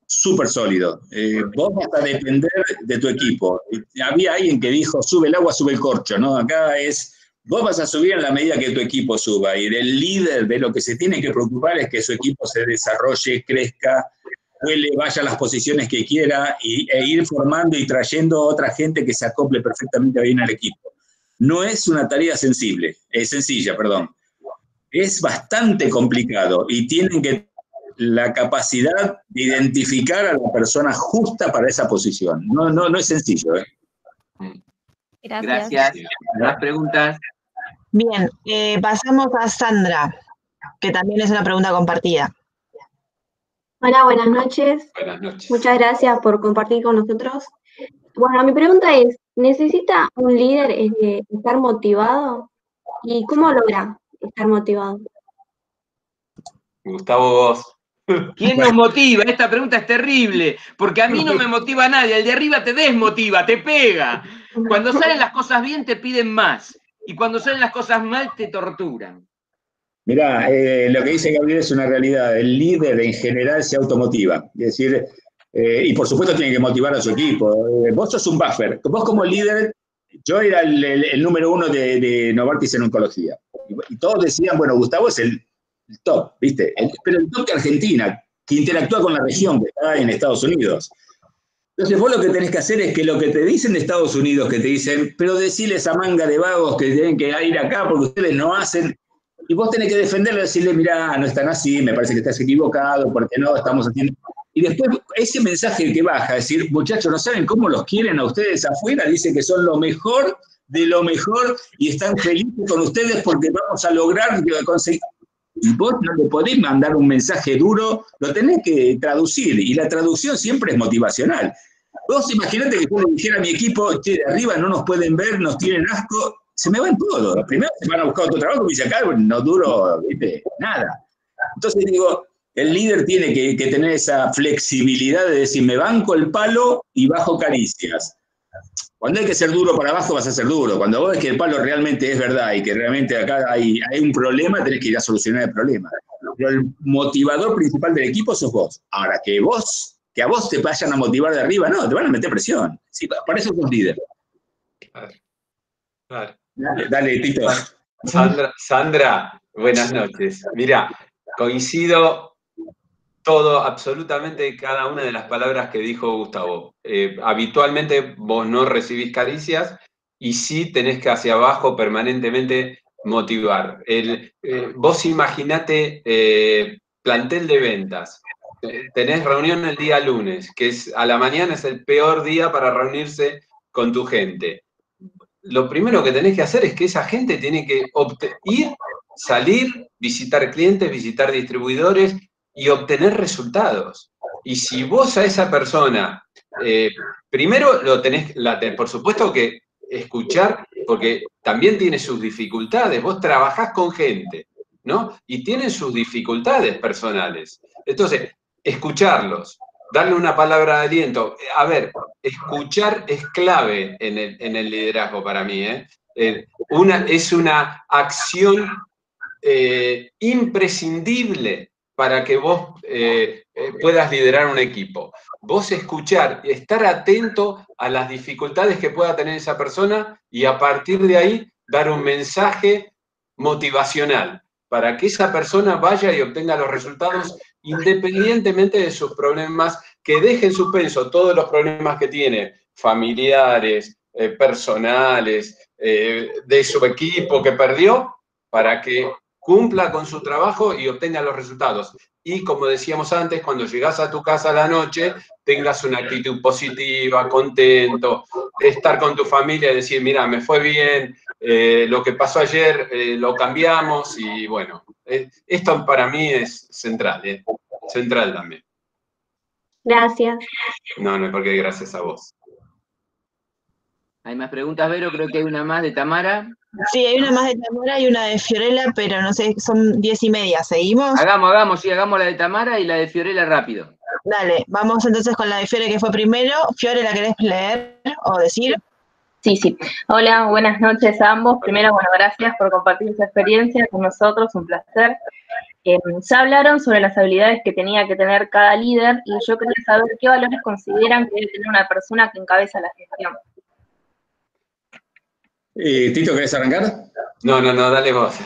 súper sólido. Eh, vos vas a depender de tu equipo. Había alguien que dijo, sube el agua, sube el corcho, ¿no? Acá es, vos vas a subir en la medida que tu equipo suba, y el líder de lo que se tiene que preocupar es que su equipo se desarrolle, crezca, huele, vaya a las posiciones que quiera, y, e ir formando y trayendo a otra gente que se acople perfectamente bien al equipo. No es una tarea sensible, es sencilla, perdón. Es bastante complicado y tienen que la capacidad de identificar a la persona justa para esa posición. No, no, no es sencillo, ¿eh? Gracias. Gracias. ¿Más preguntas? Bien, eh, pasamos a Sandra, que también es una pregunta compartida. Hola, buenas noches. Buenas noches. Muchas gracias por compartir con nosotros. Bueno, mi pregunta es, ¿necesita un líder eh, estar motivado? ¿Y cómo logra estar motivado? Gustavo, vos. ¿Quién nos motiva? Esta pregunta es terrible, porque a mí no me motiva nadie, el de arriba te desmotiva, te pega. Cuando salen las cosas bien te piden más, y cuando salen las cosas mal te torturan. Mirá, eh, lo que dice Gabriel es una realidad. El líder en general se automotiva. Es decir, eh, y por supuesto tiene que motivar a su equipo. Eh, vos sos un buffer. Vos como líder, yo era el, el, el número uno de, de Novartis en oncología. Y, y todos decían, bueno, Gustavo es el, el top, ¿viste? El, pero el top de Argentina, que interactúa con la región que está en Estados Unidos. Entonces vos lo que tenés que hacer es que lo que te dicen de Estados Unidos, que te dicen, pero decirle esa manga de vagos que tienen que ir acá porque ustedes no hacen... Y vos tenés que defenderlo, decirle, mirá, no están así, me parece que estás equivocado, porque no, estamos haciendo... Y después ese mensaje que baja, decir, muchachos, ¿no saben cómo los quieren a ustedes afuera? Dicen que son lo mejor de lo mejor y están felices con ustedes porque vamos a lograr conseguir... Y vos no le podés mandar un mensaje duro, lo tenés que traducir, y la traducción siempre es motivacional. Vos imaginate que yo le dijera a mi equipo, che, de arriba no nos pueden ver, nos tienen asco... Se me van todos. Primero se van a buscar otro trabajo y me dicen, acá no duro, ¿viste? Nada. Entonces digo, el líder tiene que, que tener esa flexibilidad de decir, me banco el palo y bajo caricias. Cuando hay que ser duro para abajo, vas a ser duro. Cuando vos ves que el palo realmente es verdad y que realmente acá hay, hay un problema, tenés que ir a solucionar el problema. Pero el motivador principal del equipo sos vos. Ahora, que vos, que a vos te vayan a motivar de arriba, no, te van a meter presión. Sí, para eso sos líder. Claro. Claro. Dale, dale, Tito. Sandra, Sandra, buenas noches. Mira, coincido todo, absolutamente cada una de las palabras que dijo Gustavo. Eh, habitualmente vos no recibís caricias y sí tenés que hacia abajo permanentemente motivar. El, eh, vos imaginate eh, plantel de ventas. Tenés reunión el día lunes, que es a la mañana es el peor día para reunirse con tu gente. Lo primero que tenés que hacer es que esa gente tiene que ir, salir, visitar clientes, visitar distribuidores y obtener resultados. Y si vos a esa persona, eh, primero lo tenés, la, por supuesto que escuchar, porque también tiene sus dificultades, vos trabajás con gente, ¿no? Y tienen sus dificultades personales. Entonces, escucharlos, darle una palabra de aliento. A ver, escuchar es clave en el, en el liderazgo para mí, ¿eh? Eh, una, es una acción eh, imprescindible para que vos eh, eh, puedas liderar un equipo. Vos escuchar y estar atento a las dificultades que pueda tener esa persona y a partir de ahí dar un mensaje motivacional para que esa persona vaya y obtenga los resultados independientemente de sus problemas, que deje en suspenso todos los problemas que tiene, familiares, eh, personales, eh, de su equipo que perdió, para que cumpla con su trabajo y obtenga los resultados. Y como decíamos antes, cuando llegás a tu casa a la noche, tengas una actitud positiva, contento, estar con tu familia y decir, mira, me fue bien, eh, lo que pasó ayer eh, lo cambiamos y bueno, eh, esto para mí es central, eh, central también. Gracias. No, no, porque gracias a vos. ¿Hay más preguntas, Vero? Creo que hay una más de Tamara. Sí, hay una más de Tamara y una de Fiorella, pero no sé, son diez y media. ¿Seguimos? Hagamos, hagamos, sí, hagamos la de Tamara y la de Fiorella rápido. Dale, vamos entonces con la de Fiore que fue primero. Fiore, ¿la querés leer o decir? Sí, sí. Hola, buenas noches a ambos. Primero, bueno, gracias por compartir esa experiencia con nosotros, un placer. Eh, ya hablaron sobre las habilidades que tenía que tener cada líder y yo quería saber qué valores consideran que debe tener una persona que encabeza la gestión. Eh, Tito, ¿querés arrancar? No, no, no, dale vos.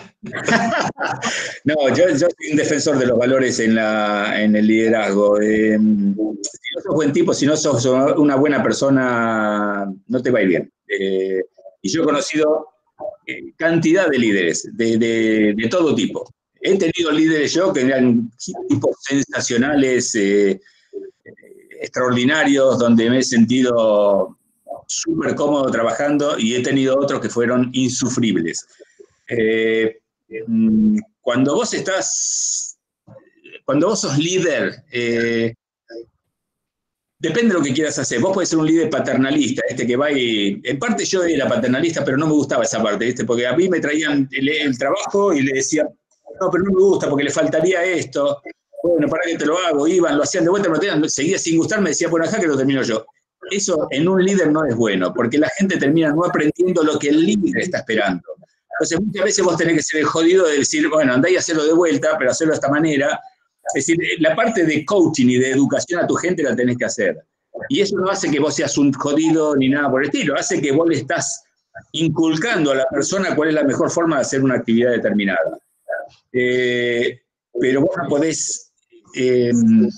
No, yo, yo soy un defensor de los valores en, la, en el liderazgo. Eh, si no sos buen tipo, si no sos una buena persona, no te va a ir bien. Eh, y yo he conocido eh, cantidad de líderes, de, de, de todo tipo. He tenido líderes yo que eran tipos sensacionales, eh, extraordinarios, donde me he sentido súper cómodo trabajando, y he tenido otros que fueron insufribles. Eh, cuando vos estás, cuando vos sos líder, eh, depende de lo que quieras hacer. Vos podés ser un líder paternalista, este que va y... En parte yo era paternalista, pero no me gustaba esa parte, ¿viste? Porque a mí me traían el, el trabajo y le decía, no, pero no me gusta porque le faltaría esto. Bueno, para que te lo hago, iban, lo hacían de vuelta, me lo tenían, seguía sin gustar, me decía, bueno, acá que lo termino yo. Eso en un líder no es bueno, porque la gente termina no aprendiendo lo que el líder está esperando. Entonces muchas veces vos tenés que ser el jodido de decir, bueno, andá y hacerlo de vuelta, pero hacerlo de esta manera. Es decir, la parte de coaching y de educación a tu gente la tenés que hacer. Y eso no hace que vos seas un jodido ni nada por el estilo, hace que vos le estás inculcando a la persona cuál es la mejor forma de hacer una actividad determinada. Eh, pero vos no podés, eh,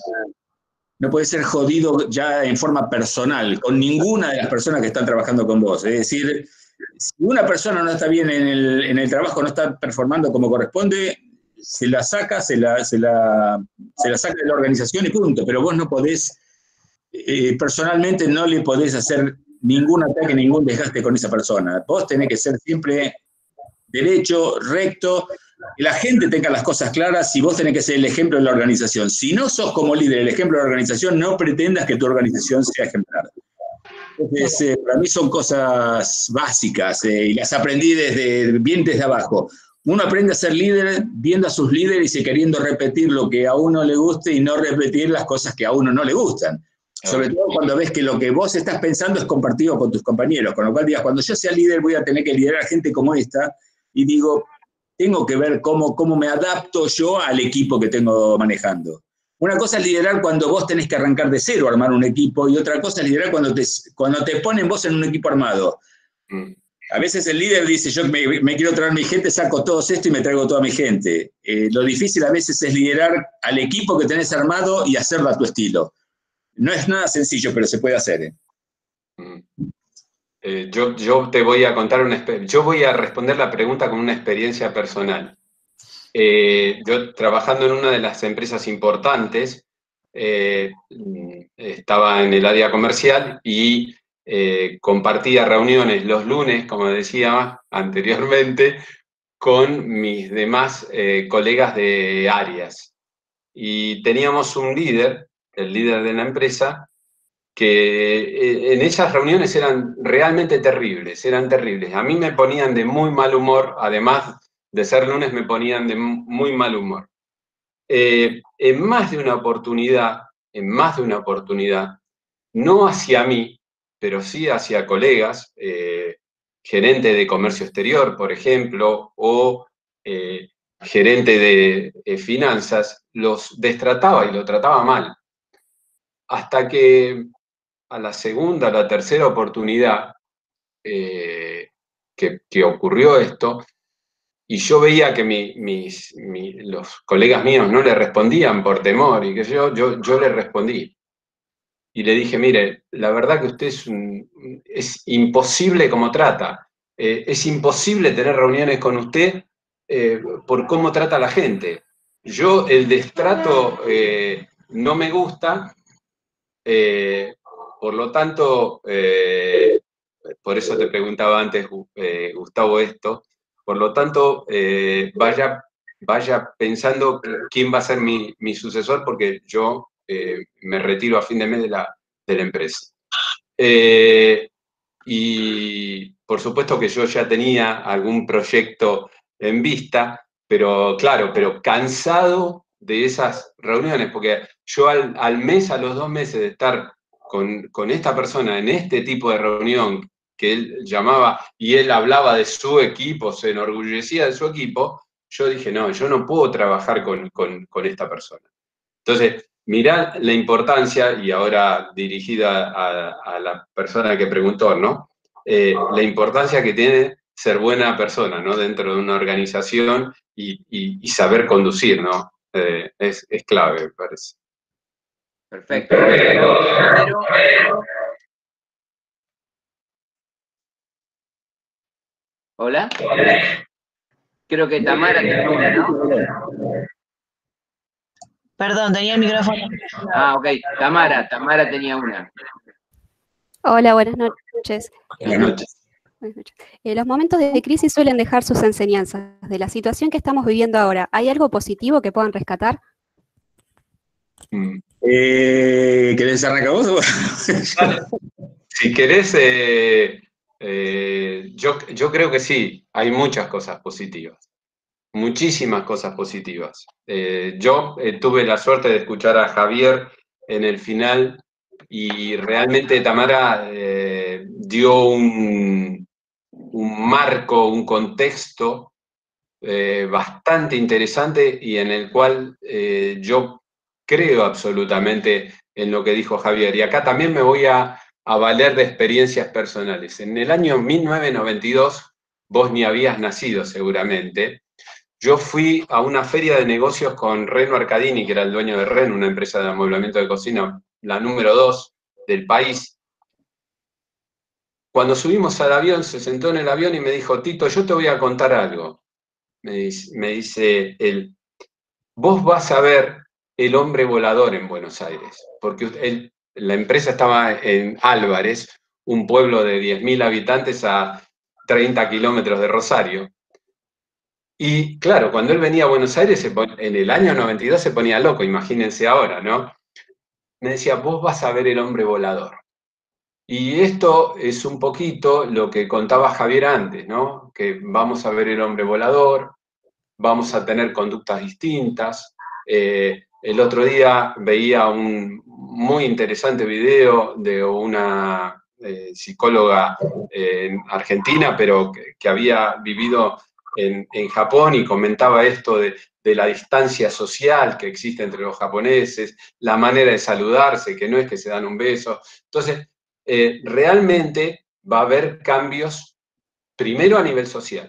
no podés ser jodido ya en forma personal con ninguna de las personas que están trabajando con vos. Es decir, si una persona no está bien en el, en el trabajo, no está performando como corresponde, se la saca, se la, se la, se la saca de la organización y punto. Pero vos no podés, eh, personalmente no le podés hacer ningún ataque, ningún desgaste con esa persona. Vos tenés que ser siempre derecho, recto, que la gente tenga las cosas claras, y vos tenés que ser el ejemplo de la organización. Si no sos como líder el ejemplo de la organización, no pretendas que tu organización sea ejemplar. Entonces, eh, para mí son cosas básicas, eh, y las aprendí desde, bien desde abajo. Uno aprende a ser líder viendo a sus líderes y queriendo repetir lo que a uno le guste y no repetir las cosas que a uno no le gustan. Sobre todo cuando ves que lo que vos estás pensando es compartido con tus compañeros. Con lo cual digas, cuando yo sea líder voy a tener que liderar a gente como esta, y digo, tengo que ver cómo, cómo me adapto yo al equipo que tengo manejando. Una cosa es liderar cuando vos tenés que arrancar de cero, armar un equipo, y otra cosa es liderar cuando te, cuando te ponen vos en un equipo armado. Mm. A veces el líder dice, yo me, me quiero traer mi gente, saco todos esto y me traigo toda mi gente. Eh, lo difícil a veces es liderar al equipo que tenés armado y hacerlo a tu estilo. No es nada sencillo, pero se puede hacer. ¿eh? Mm. Eh, yo, yo te voy a contar una yo voy a responder la pregunta con una experiencia personal. Eh, yo trabajando en una de las empresas importantes, eh, estaba en el área comercial y eh, compartía reuniones los lunes, como decía anteriormente, con mis demás eh, colegas de áreas. Y teníamos un líder, el líder de la empresa, que en esas reuniones eran realmente terribles, eran terribles. A mí me ponían de muy mal humor, además de ser lunes me ponían de muy mal humor. Eh, en más de una oportunidad, en más de una oportunidad, no hacia mí, pero sí hacia colegas, eh, gerente de comercio exterior, por ejemplo, o eh, gerente de eh, finanzas, los destrataba y lo trataba mal. Hasta que a la segunda, a la tercera oportunidad eh, que, que ocurrió esto, y yo veía que mi, mis, mi, los colegas míos no le respondían por temor, y que yo, yo, yo le respondí. Y le dije, mire, la verdad que usted es, un, es imposible como trata. Eh, es imposible tener reuniones con usted eh, por cómo trata a la gente. Yo el destrato eh, no me gusta, eh, por lo tanto, eh, por eso te preguntaba antes, eh, Gustavo, esto, por lo tanto, eh, vaya, vaya pensando quién va a ser mi, mi sucesor, porque yo eh, me retiro a fin de mes de la, de la empresa. Eh, y por supuesto que yo ya tenía algún proyecto en vista, pero claro, pero cansado de esas reuniones, porque yo al, al mes, a los dos meses de estar con, con esta persona en este tipo de reunión, que él llamaba, y él hablaba de su equipo, se enorgullecía de su equipo, yo dije, no, yo no puedo trabajar con, con, con esta persona. Entonces, mirá la importancia, y ahora dirigida a, a la persona que preguntó, ¿no? Eh, la importancia que tiene ser buena persona, ¿no? Dentro de una organización y, y, y saber conducir, ¿no? Eh, es, es clave, me parece. Perfecto. Pero, ¿hola? Creo que Tamara tiene una, ¿no? Perdón, tenía el micrófono. Ah, ok. Tamara, Tamara tenía una. Hola, buenas noches. Buenas noches. Buenas noches. Eh, los momentos de crisis suelen dejar sus enseñanzas. De la situación que estamos viviendo ahora, ¿hay algo positivo que puedan rescatar? Eh, ¿Querés arrancar vos? Si querés, eh, eh, yo, yo creo que sí, hay muchas cosas positivas. Muchísimas cosas positivas. Eh, yo eh, tuve la suerte de escuchar a Javier en el final y realmente Tamara eh, dio un, un marco, un contexto eh, bastante interesante y en el cual eh, yo creo absolutamente en lo que dijo Javier. Y acá también me voy a, a valer de experiencias personales. En el año mil novecientos noventa y dos, vos ni habías nacido seguramente, yo fui a una feria de negocios con Reno Arcadini, que era el dueño de Reno, una empresa de amueblamiento de cocina, la número dos del país. Cuando subimos al avión, se sentó en el avión y me dijo, Tito, yo te voy a contar algo. Me dice, me dice él, vos vas a ver el hombre volador en Buenos Aires, porque él, la empresa estaba en Álvarez, un pueblo de diez mil habitantes a treinta kilómetros de Rosario. Y claro, cuando él venía a Buenos Aires, se pon, en el año noventa y dos se ponía loco, imagínense ahora, ¿no? Me decía, vos vas a ver el hombre volador. Y esto es un poquito lo que contaba Javier antes, ¿no? Que vamos a ver el hombre volador, vamos a tener conductas distintas. Eh, el otro día veía un muy interesante video de una eh, psicóloga eh, argentina, pero que, que había vivido en, en Japón y comentaba esto de, de la distancia social que existe entre los japoneses, la manera de saludarse, que no es que se dan un beso. Entonces, eh, realmente va a haber cambios, primero a nivel social,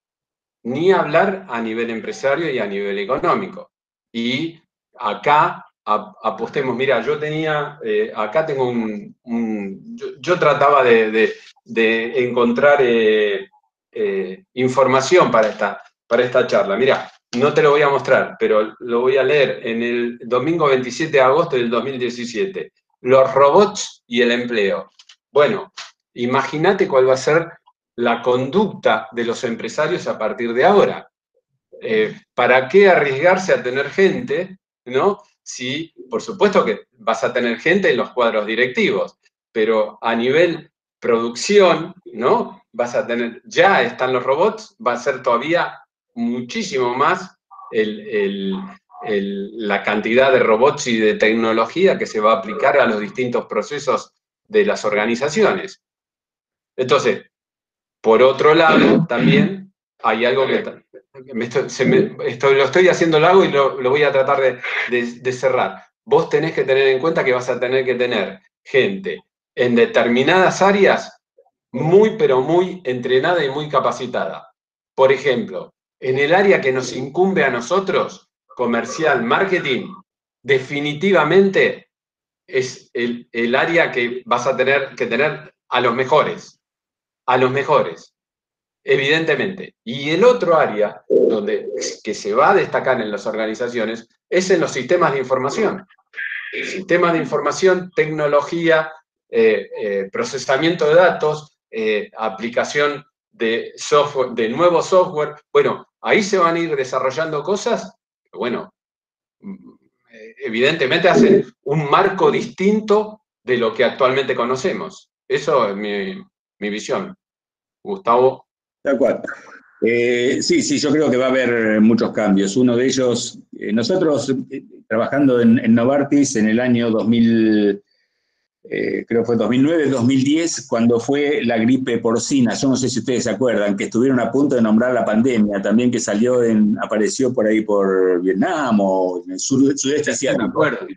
ni hablar a nivel empresario y a nivel económico. Y acá apostemos, mira, yo tenía, eh, acá tengo un, un yo, yo trataba de, de, de encontrar eh, eh, información para esta, para esta charla. Mira, no te lo voy a mostrar, pero lo voy a leer en el domingo veintisiete de agosto del dos mil diecisiete. Los robots y el empleo. Bueno, imagínate cuál va a ser la conducta de los empresarios a partir de ahora. Eh, ¿Para qué arriesgarse a tener gente, ¿no? Si, por supuesto que vas a tener gente en los cuadros directivos, pero a nivel producción, ¿no? Vas a tener, ya están los robots, va a ser todavía muchísimo más el, el, el, la cantidad de robots y de tecnología que se va a aplicar a los distintos procesos de las organizaciones. Entonces, por otro lado, también hay algo que me estoy, se me, esto, lo estoy haciendo largo y lo, lo voy a tratar de, de, de cerrar. Vos tenés que tener en cuenta que vas a tener que tener gente en determinadas áreas muy, pero muy entrenada y muy capacitada. Por ejemplo, en el área que nos incumbe a nosotros, comercial, marketing, definitivamente es el, el área que vas a tener que tener a los mejores. A los mejores, evidentemente. Y el otro área donde, que se va a destacar en las organizaciones es en los sistemas de información. Sistemas de información, tecnología, eh, eh, procesamiento de datos, eh, aplicación de, software, de nuevo software. Bueno, ahí se van a ir desarrollando cosas que, bueno, evidentemente hacen un marco distinto de lo que actualmente conocemos. Eso es mi... mi visión. Gustavo. Tal cual. Eh, sí, sí, yo creo que va a haber muchos cambios. Uno de ellos, eh, nosotros eh, trabajando en, en Novartis en el año dos mil eh, creo que fue dos mil nueve, dos mil diez, cuando fue la gripe porcina. Yo no sé si ustedes se acuerdan, que estuvieron a punto de nombrar la pandemia, también que salió en, apareció por ahí por Vietnam o en el sur, sudeste asiático. Me acuerdo.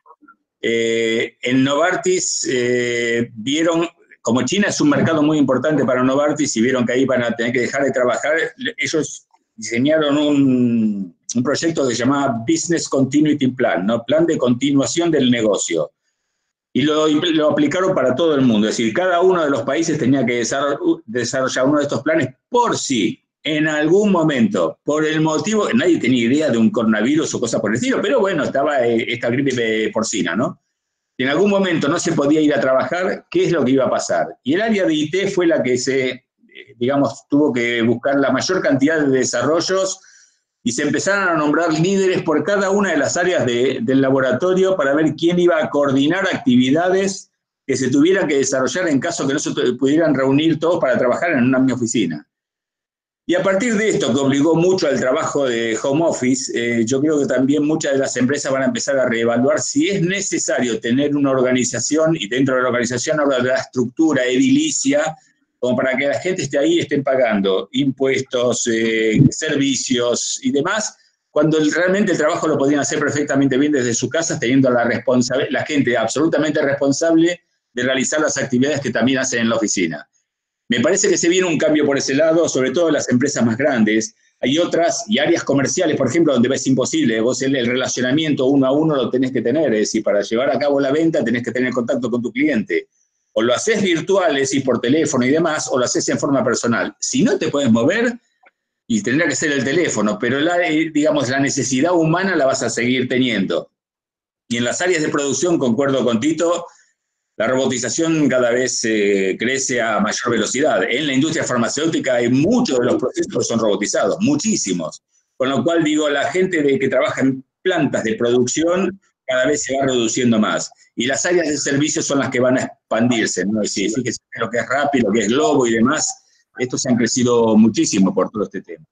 Eh, en Novartis eh, vieron, como China es un mercado muy importante para Novartis y vieron que ahí van a tener que dejar de trabajar, ellos diseñaron un, un proyecto que se llamaba Business Continuity Plan, ¿no? Plan de continuación del negocio. Y lo, lo aplicaron para todo el mundo, es decir, cada uno de los países tenía que desarrollar uno de estos planes por sí, en algún momento, por el motivo, nadie tenía idea de un coronavirus o cosas por el estilo, pero bueno, estaba esta gripe porcina, ¿no? Y en algún momento no se podía ir a trabajar, ¿qué es lo que iba a pasar? Y el área de I T fue la que se, digamos, tuvo que buscar la mayor cantidad de desarrollos y se empezaron a nombrar líderes por cada una de las áreas de, del laboratorio para ver quién iba a coordinar actividades que se tuvieran que desarrollar en caso que no se pudieran reunir todos para trabajar en una misma oficina. Y a partir de esto, que obligó mucho al trabajo de home office, eh, yo creo que también muchas de las empresas van a empezar a reevaluar si es necesario tener una organización, y dentro de la organización habla de la estructura edilicia, como para que la gente esté ahí y estén pagando impuestos, eh, servicios y demás, cuando realmente el trabajo lo podían hacer perfectamente bien desde su casa, teniendo la, la gente absolutamente responsable de realizar las actividades que también hacen en la oficina. Me parece que se viene un cambio por ese lado, sobre todo en las empresas más grandes. Hay otras, y áreas comerciales, por ejemplo, donde es imposible. Vos el, el relacionamiento uno a uno lo tenés que tener, es decir, para llevar a cabo la venta tenés que tener contacto con tu cliente. O lo haces virtual, es decir, por teléfono y demás, o lo haces en forma personal. Si no te puedes mover, y tendrá que ser el teléfono, pero la, digamos, la necesidad humana la vas a seguir teniendo. Y en las áreas de producción, concuerdo con Tito, la robotización cada vez eh, crece a mayor velocidad. En la industria farmacéutica hay muchos de los procesos que son robotizados, muchísimos. Con lo cual, digo, la gente de, que trabaja en plantas de producción cada vez se va reduciendo más. Y las áreas de servicios son las que van a expandirse, ¿no? Es decir, fíjese lo que es Rappi, lo que es Globo y demás, estos se han crecido muchísimo por todo este tema.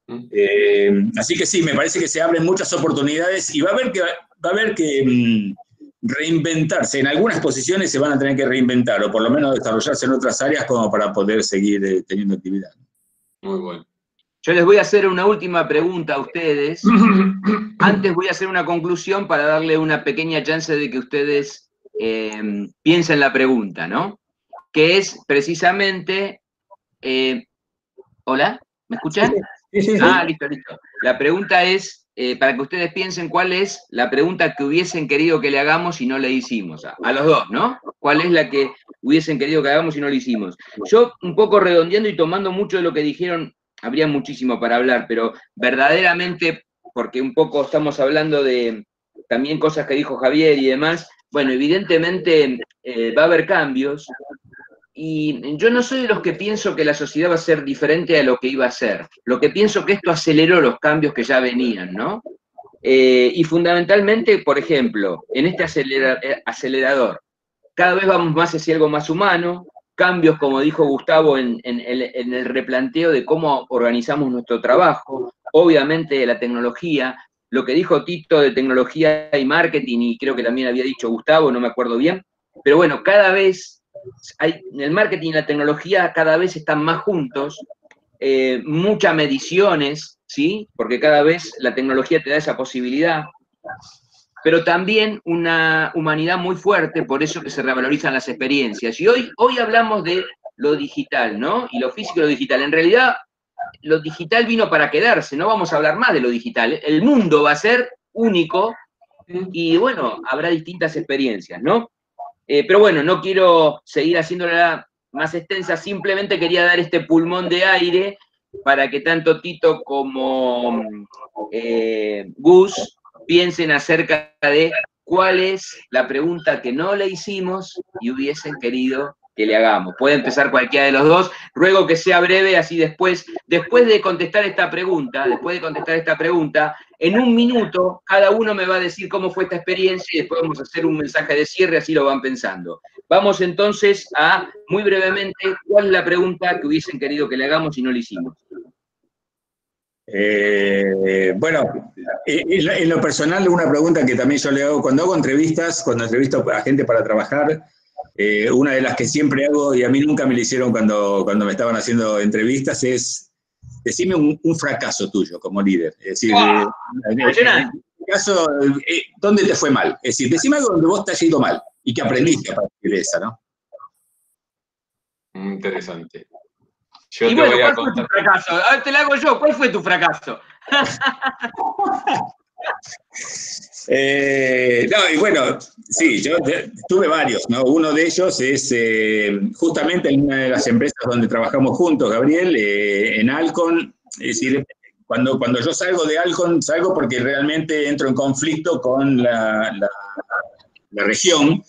Eh, así que sí, me parece que se abren muchas oportunidades y va a haber que, va a haber que mmm, reinventarse. En algunas posiciones se van a tener que reinventar, o por lo menos desarrollarse en otras áreas como para poder seguir eh, teniendo actividad. Muy bueno. Yo les voy a hacer una última pregunta a ustedes. Antes voy a hacer una conclusión para darle una pequeña chance de que ustedes eh, piensen la pregunta, ¿no? Que es precisamente... Eh, ¿Hola? ¿Me escuchan? Sí, sí, sí. Ah, listo, listo. La pregunta es, eh, para que ustedes piensen cuál es la pregunta que hubiesen querido que le hagamos y no le hicimos. A, a los dos, ¿no? ¿Cuál es la que hubiesen querido que hagamos y no le hicimos? Yo, un poco redondeando y tomando mucho de lo que dijeron, habría muchísimo para hablar, pero verdaderamente, porque un poco estamos hablando de también cosas que dijo Javier y demás, bueno, evidentemente eh, va a haber cambios, y yo no soy de los que pienso que la sociedad va a ser diferente a lo que iba a ser. Lo que pienso que esto aceleró los cambios que ya venían, ¿no? Eh, y fundamentalmente, por ejemplo, en este acelera, acelerador, cada vez vamos más hacia algo más humano, cambios, como dijo Gustavo, en, en, en el replanteo de cómo organizamos nuestro trabajo, obviamente la tecnología, lo que dijo Tito de tecnología y marketing, y creo que también había dicho Gustavo, no me acuerdo bien, pero bueno, cada vez... Hay, el marketing y la tecnología cada vez están más juntos, eh, muchas mediciones, ¿sí? Porque cada vez la tecnología te da esa posibilidad, pero también una humanidad muy fuerte, por eso que se revalorizan las experiencias. Y hoy, hoy hablamos de lo digital, ¿no? Y lo físico y lo digital. En realidad, lo digital vino para quedarse, no vamos a hablar más de lo digital. El mundo va a ser único y, bueno, habrá distintas experiencias, ¿no? Eh, pero bueno, no quiero seguir haciéndola más extensa, simplemente quería dar este pulmón de aire para que tanto Tito como eh, Gus piensen acerca de cuál es la pregunta que no le hicimos y hubiesen querido que le hagamos. Puede empezar cualquiera de los dos. Ruego que sea breve, así después, después de contestar esta pregunta, después de contestar esta pregunta, en un minuto cada uno me va a decir cómo fue esta experiencia y después vamos a hacer un mensaje de cierre, así lo van pensando. Vamos entonces a, muy brevemente, ¿cuál es la pregunta que hubiesen querido que le hagamos y no le hicimos? Eh, bueno, en, en lo personal, una pregunta que también yo le hago, cuando hago entrevistas, cuando entrevisto a gente para trabajar, Eh, una de las que siempre hago, y a mí nunca me lo hicieron cuando, cuando me estaban haciendo entrevistas, es decime un, un fracaso tuyo como líder. Es decir, ¡Oh! eh, en este caso, eh, ¿dónde te fue mal? Es decir, decime algo donde vos te has ido mal y que aprendiste a partir de esa, ¿no? Interesante. Yo y te bueno, voy a ¿cuál contar. fue tu fracaso? A ver, te lo hago yo. ¿Cuál fue tu fracaso? Eh, no, y bueno, sí, yo de, tuve varios, ¿no? Uno de ellos es eh, justamente en una de las empresas donde trabajamos juntos, Gabriel, eh, en Alcon. Es decir, cuando, cuando yo salgo de Alcon, salgo porque realmente entro en conflicto con la, la, la región.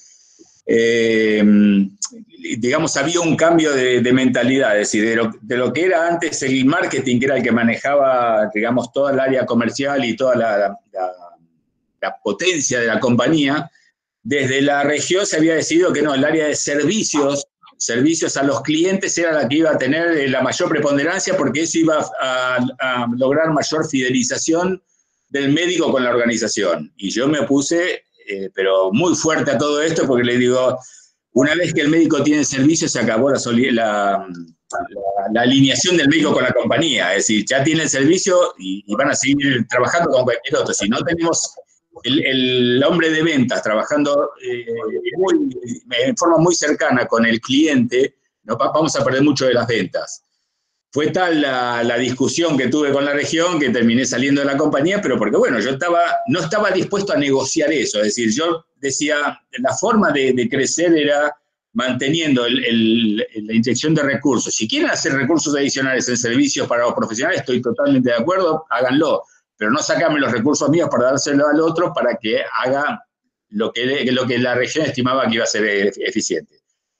Eh, digamos, había un cambio de, de mentalidad, es decir, de lo, de lo que era antes el marketing, que era el que manejaba, digamos, toda el área comercial y toda la, la, la la potencia de la compañía, desde la región se había decidido que no, el área de servicios, servicios a los clientes era la que iba a tener la mayor preponderancia porque eso iba a, a lograr mayor fidelización del médico con la organización. Y yo me opuse, eh, pero muy fuerte a todo esto porque le digo, una vez que el médico tiene servicio se acabó la, la, la, la alineación del médico con la compañía, es decir, ya tiene el servicio y, y van a seguir trabajando con cualquier otro. Si no tenemos El, el hombre de ventas trabajando eh, muy, en forma muy cercana con el cliente, no, vamos a perder mucho de las ventas. Fue tal la, la discusión que tuve con la región que terminé saliendo de la compañía, pero porque bueno, yo estaba, no estaba dispuesto a negociar eso, es decir, yo decía, la forma de, de crecer era manteniendo el, el, la inyección de recursos. Si quieren hacer recursos adicionales en servicios para los profesionales, estoy totalmente de acuerdo, háganlo. Pero no sacarme los recursos míos para dárselo al otro para que haga lo que, lo que la región estimaba que iba a ser eficiente.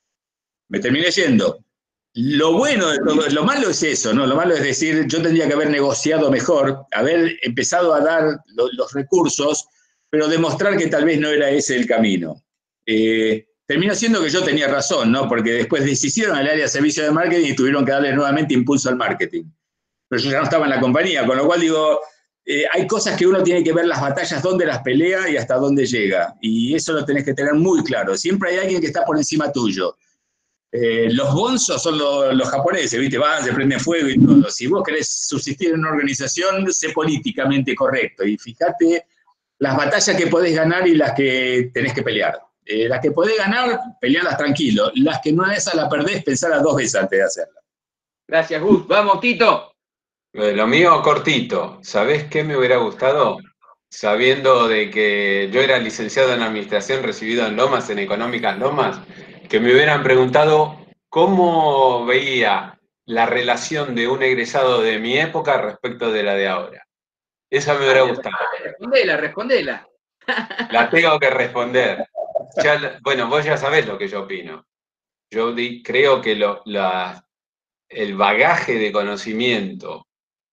Me terminé yendo. Lo bueno de todo, lo malo es eso, ¿no? Lo malo es decir, yo tendría que haber negociado mejor, haber empezado a dar lo, los recursos, pero demostrar que tal vez no era ese el camino. Eh, terminó siendo que yo tenía razón, ¿no? Porque después deshicieron el área de servicio de marketing y tuvieron que darle nuevamente impulso al marketing. Pero yo ya no estaba en la compañía, con lo cual digo, Eh, hay cosas que uno tiene que ver las batallas, dónde las pelea y hasta dónde llega. Y eso lo tenés que tener muy claro. Siempre hay alguien que está por encima tuyo. Eh, los bonzos son lo, los japoneses, ¿viste? Van, se prenden fuego y todo. Si vos querés subsistir en una organización, sé políticamente correcto. Y fíjate las batallas que podés ganar y las que tenés que pelear. Eh, las que podés ganar, pelearlas tranquilo. Las que no esas la perdés, pensarlas dos veces antes de hacerla. Gracias, Gus. Vamos, Tito. Lo mío cortito. ¿Sabés qué me hubiera gustado? Sabiendo de que yo era licenciado en administración, recibido en Lomas, en Económicas Lomas, que me hubieran preguntado cómo veía la relación de un egresado de mi época respecto de la de ahora. Esa me hubiera gustado. Respondela, respondela. La tengo que responder. Ya, bueno, vos ya sabés lo que yo opino. Yo di, creo que lo, la, el bagaje de conocimiento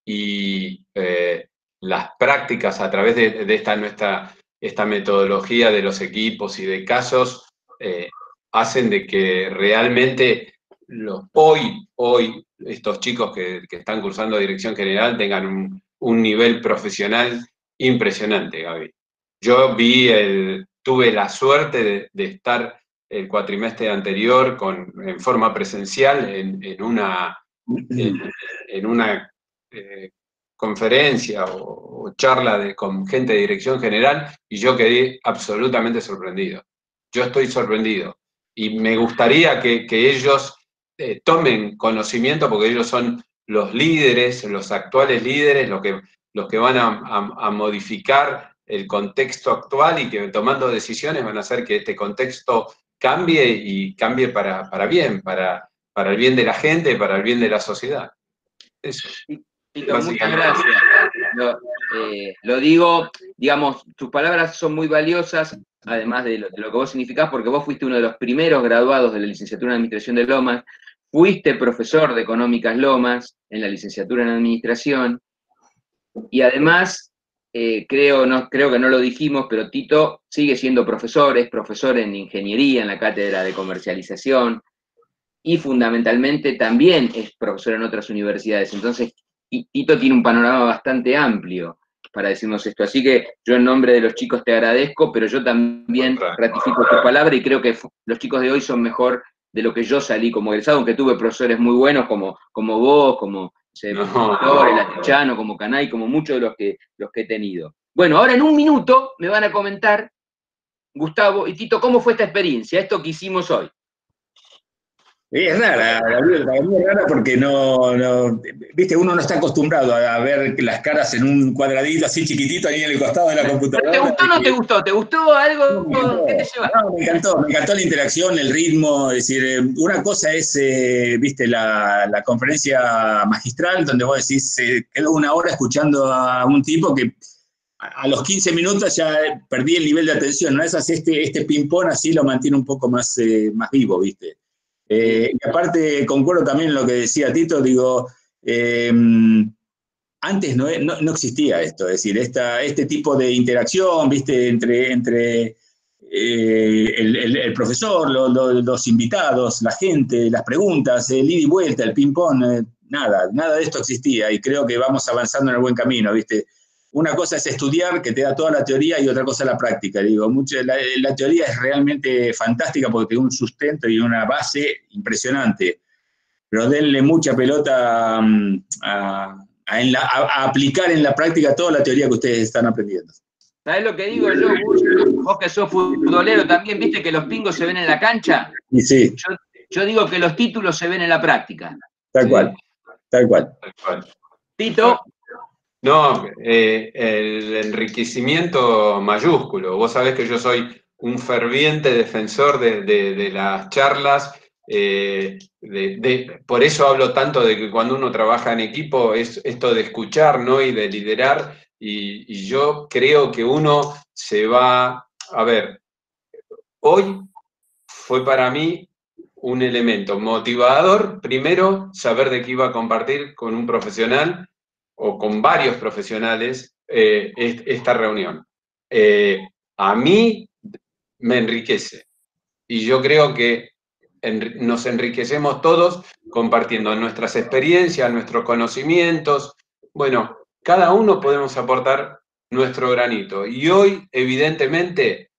y eh, las prácticas a través de, de esta nuestra esta metodología de los equipos y de casos eh, hacen de que realmente lo, hoy, hoy estos chicos que, que están cursando Dirección General tengan un, un nivel profesional impresionante, Gaby. Yo vi el, tuve la suerte de, de estar el cuatrimestre anterior con, en forma presencial en, en una, en, en una eh, conferencia o, o charla de, con gente de Dirección General y yo quedé absolutamente sorprendido. Yo estoy sorprendido y me gustaría que, que ellos eh, tomen conocimiento porque ellos son los líderes, los actuales líderes, los que, los que van a, a, a modificar el contexto actual y que tomando decisiones van a hacer que este contexto cambie y cambie para, para bien, para, para el bien de la gente, para el bien de la sociedad. Eso. Tito, muchas gracias. Lo, eh, lo digo, digamos, tus palabras son muy valiosas, además de lo, de lo que vos significás, porque vos fuiste uno de los primeros graduados de la licenciatura en Administración de Lomas, fuiste profesor de Económicas Lomas en la licenciatura en Administración, y además, eh, creo, no, creo que no lo dijimos, pero Tito sigue siendo profesor, es profesor en Ingeniería en la Cátedra de Comercialización, y fundamentalmente también es profesor en otras universidades. Entonces, Tito tiene un panorama bastante amplio. para decirnos esto. Así que yo en nombre de los chicos te agradezco, pero yo también ratifico tu palabra y creo que los chicos de hoy son mejor de lo que yo salí como egresado, aunque tuve profesores muy buenos como, como vos, como no. el Atichano, como Canay, como muchos de los que, los que he tenido. Bueno, ahora en un minuto me van a comentar, Gustavo y Tito, ¿cómo fue esta experiencia, esto que hicimos hoy? Es rara, Gabriel, para mí es rara porque no, no, viste, uno no está acostumbrado a ver las caras en un cuadradito así chiquitito ahí en el costado de la computadora. ¿Te gustó o no te gustó? ¿Te gustó algo? No, ¿Qué te lleva? No, me encantó, me encantó la interacción, el ritmo, es decir, una cosa es, eh, viste, la, la conferencia magistral donde vos decís, eh, quedo una hora escuchando a un tipo que a, a los quince minutos ya perdí el nivel de atención, ¿no? Esas, este, este ping-pong así lo mantiene un poco más, eh, más vivo, viste. Eh, y aparte, concuerdo también en lo que decía Tito, digo, eh, antes no, no, no existía esto, es decir, esta, este tipo de interacción, viste, entre, entre eh, el, el, el profesor, lo, lo, los invitados, la gente, las preguntas, el ida y vuelta, el ping-pong, eh, nada, nada de esto existía y creo que vamos avanzando en el buen camino, viste. Una cosa es estudiar, que te da toda la teoría, y otra cosa es la práctica. Digo, mucho, la, la teoría es realmente fantástica porque tiene un sustento y una base impresionante. Pero denle mucha pelota a, a, a, en la, a, a aplicar en la práctica toda la teoría que ustedes están aprendiendo. ¿Sabés lo que digo yo, Gus? Vos que sos futbolero también, ¿viste que los pingos se ven en la cancha? Y sí. Yo, yo digo que los títulos se ven en la práctica. Tal cual, tal cual. Tal cual. Tito. No, eh, el enriquecimiento mayúsculo. Vos sabés que yo soy un ferviente defensor de, de, de las charlas. Eh, de, de, por eso hablo tanto de que cuando uno trabaja en equipo es esto de escuchar, ¿no? Y de liderar. Y, y yo creo que uno se va... A ver, hoy fue para mí un elemento motivador. Primero, saber de qué iba a compartir con un profesional o con varios profesionales eh, esta reunión. Eh, a mí me enriquece y yo creo que en, nos enriquecemos todos compartiendo nuestras experiencias, nuestros conocimientos. Bueno, cada uno podemos aportar nuestro granito y hoy evidentemente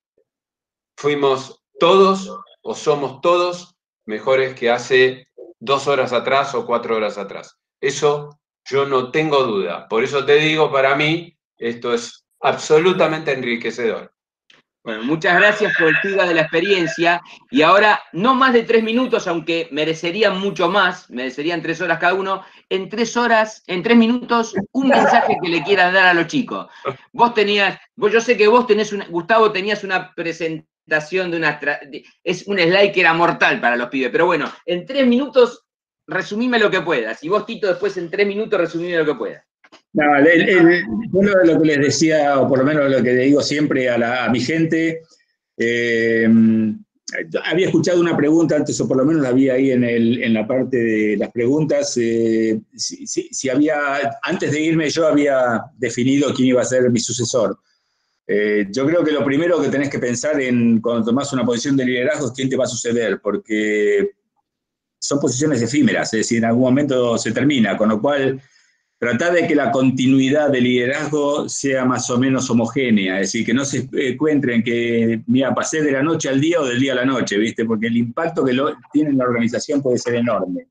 fuimos todos o somos todos mejores que hace dos horas atrás o cuatro horas atrás. Eso yo no tengo duda. Por eso te digo, para mí, esto es absolutamente enriquecedor. Bueno, muchas gracias por el feedback de la experiencia. Y ahora, no más de tres minutos, aunque merecerían mucho más, merecerían tres horas cada uno, en tres horas, en tres minutos, un mensaje que le quieras dar a los chicos. Vos tenías, vos, yo sé que vos tenés, una, Gustavo, tenías una presentación de una, de, es un slide que era mortal para los pibes, pero bueno, en tres minutos, resumime lo que puedas. Y vos, Tito, después en tres minutos resumime lo que puedas. No, el, el, bueno, lo que les decía, o por lo menos lo que le digo siempre a, la, a mi gente, eh, había escuchado una pregunta antes, o por lo menos la vi ahí en, el, en la parte de las preguntas, eh, si, si, si había, antes de irme yo había definido quién iba a ser mi sucesor. Eh, yo creo que lo primero que tenés que pensar en cuando tomás una posición de liderazgo es quién te va a suceder, porque son posiciones efímeras, es decir, en algún momento se termina, con lo cual tratá de que la continuidad del liderazgo sea más o menos homogénea, es decir, que no se encuentren que, mira, pasé de la noche al día o del día a la noche, ¿viste? Porque el impacto que lo, tiene en la organización puede ser enorme.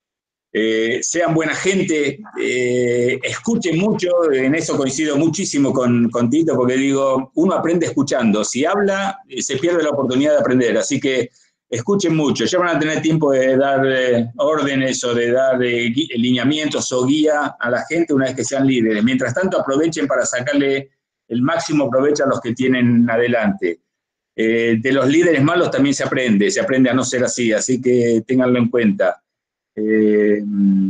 Eh, sean buena gente, eh, escuchen mucho, en eso coincido muchísimo con, con Tito, porque digo, uno aprende escuchando, si habla, eh, se pierde la oportunidad de aprender, así que escuchen mucho, ya van a tener tiempo de dar eh, órdenes o de dar eh, lineamientos o guía a la gente una vez que sean líderes. Mientras tanto, aprovechen para sacarle el máximo provecho a los que tienen adelante. Eh, de los líderes malos también se aprende, se aprende a no ser así, así que ténganlo en cuenta. Eh,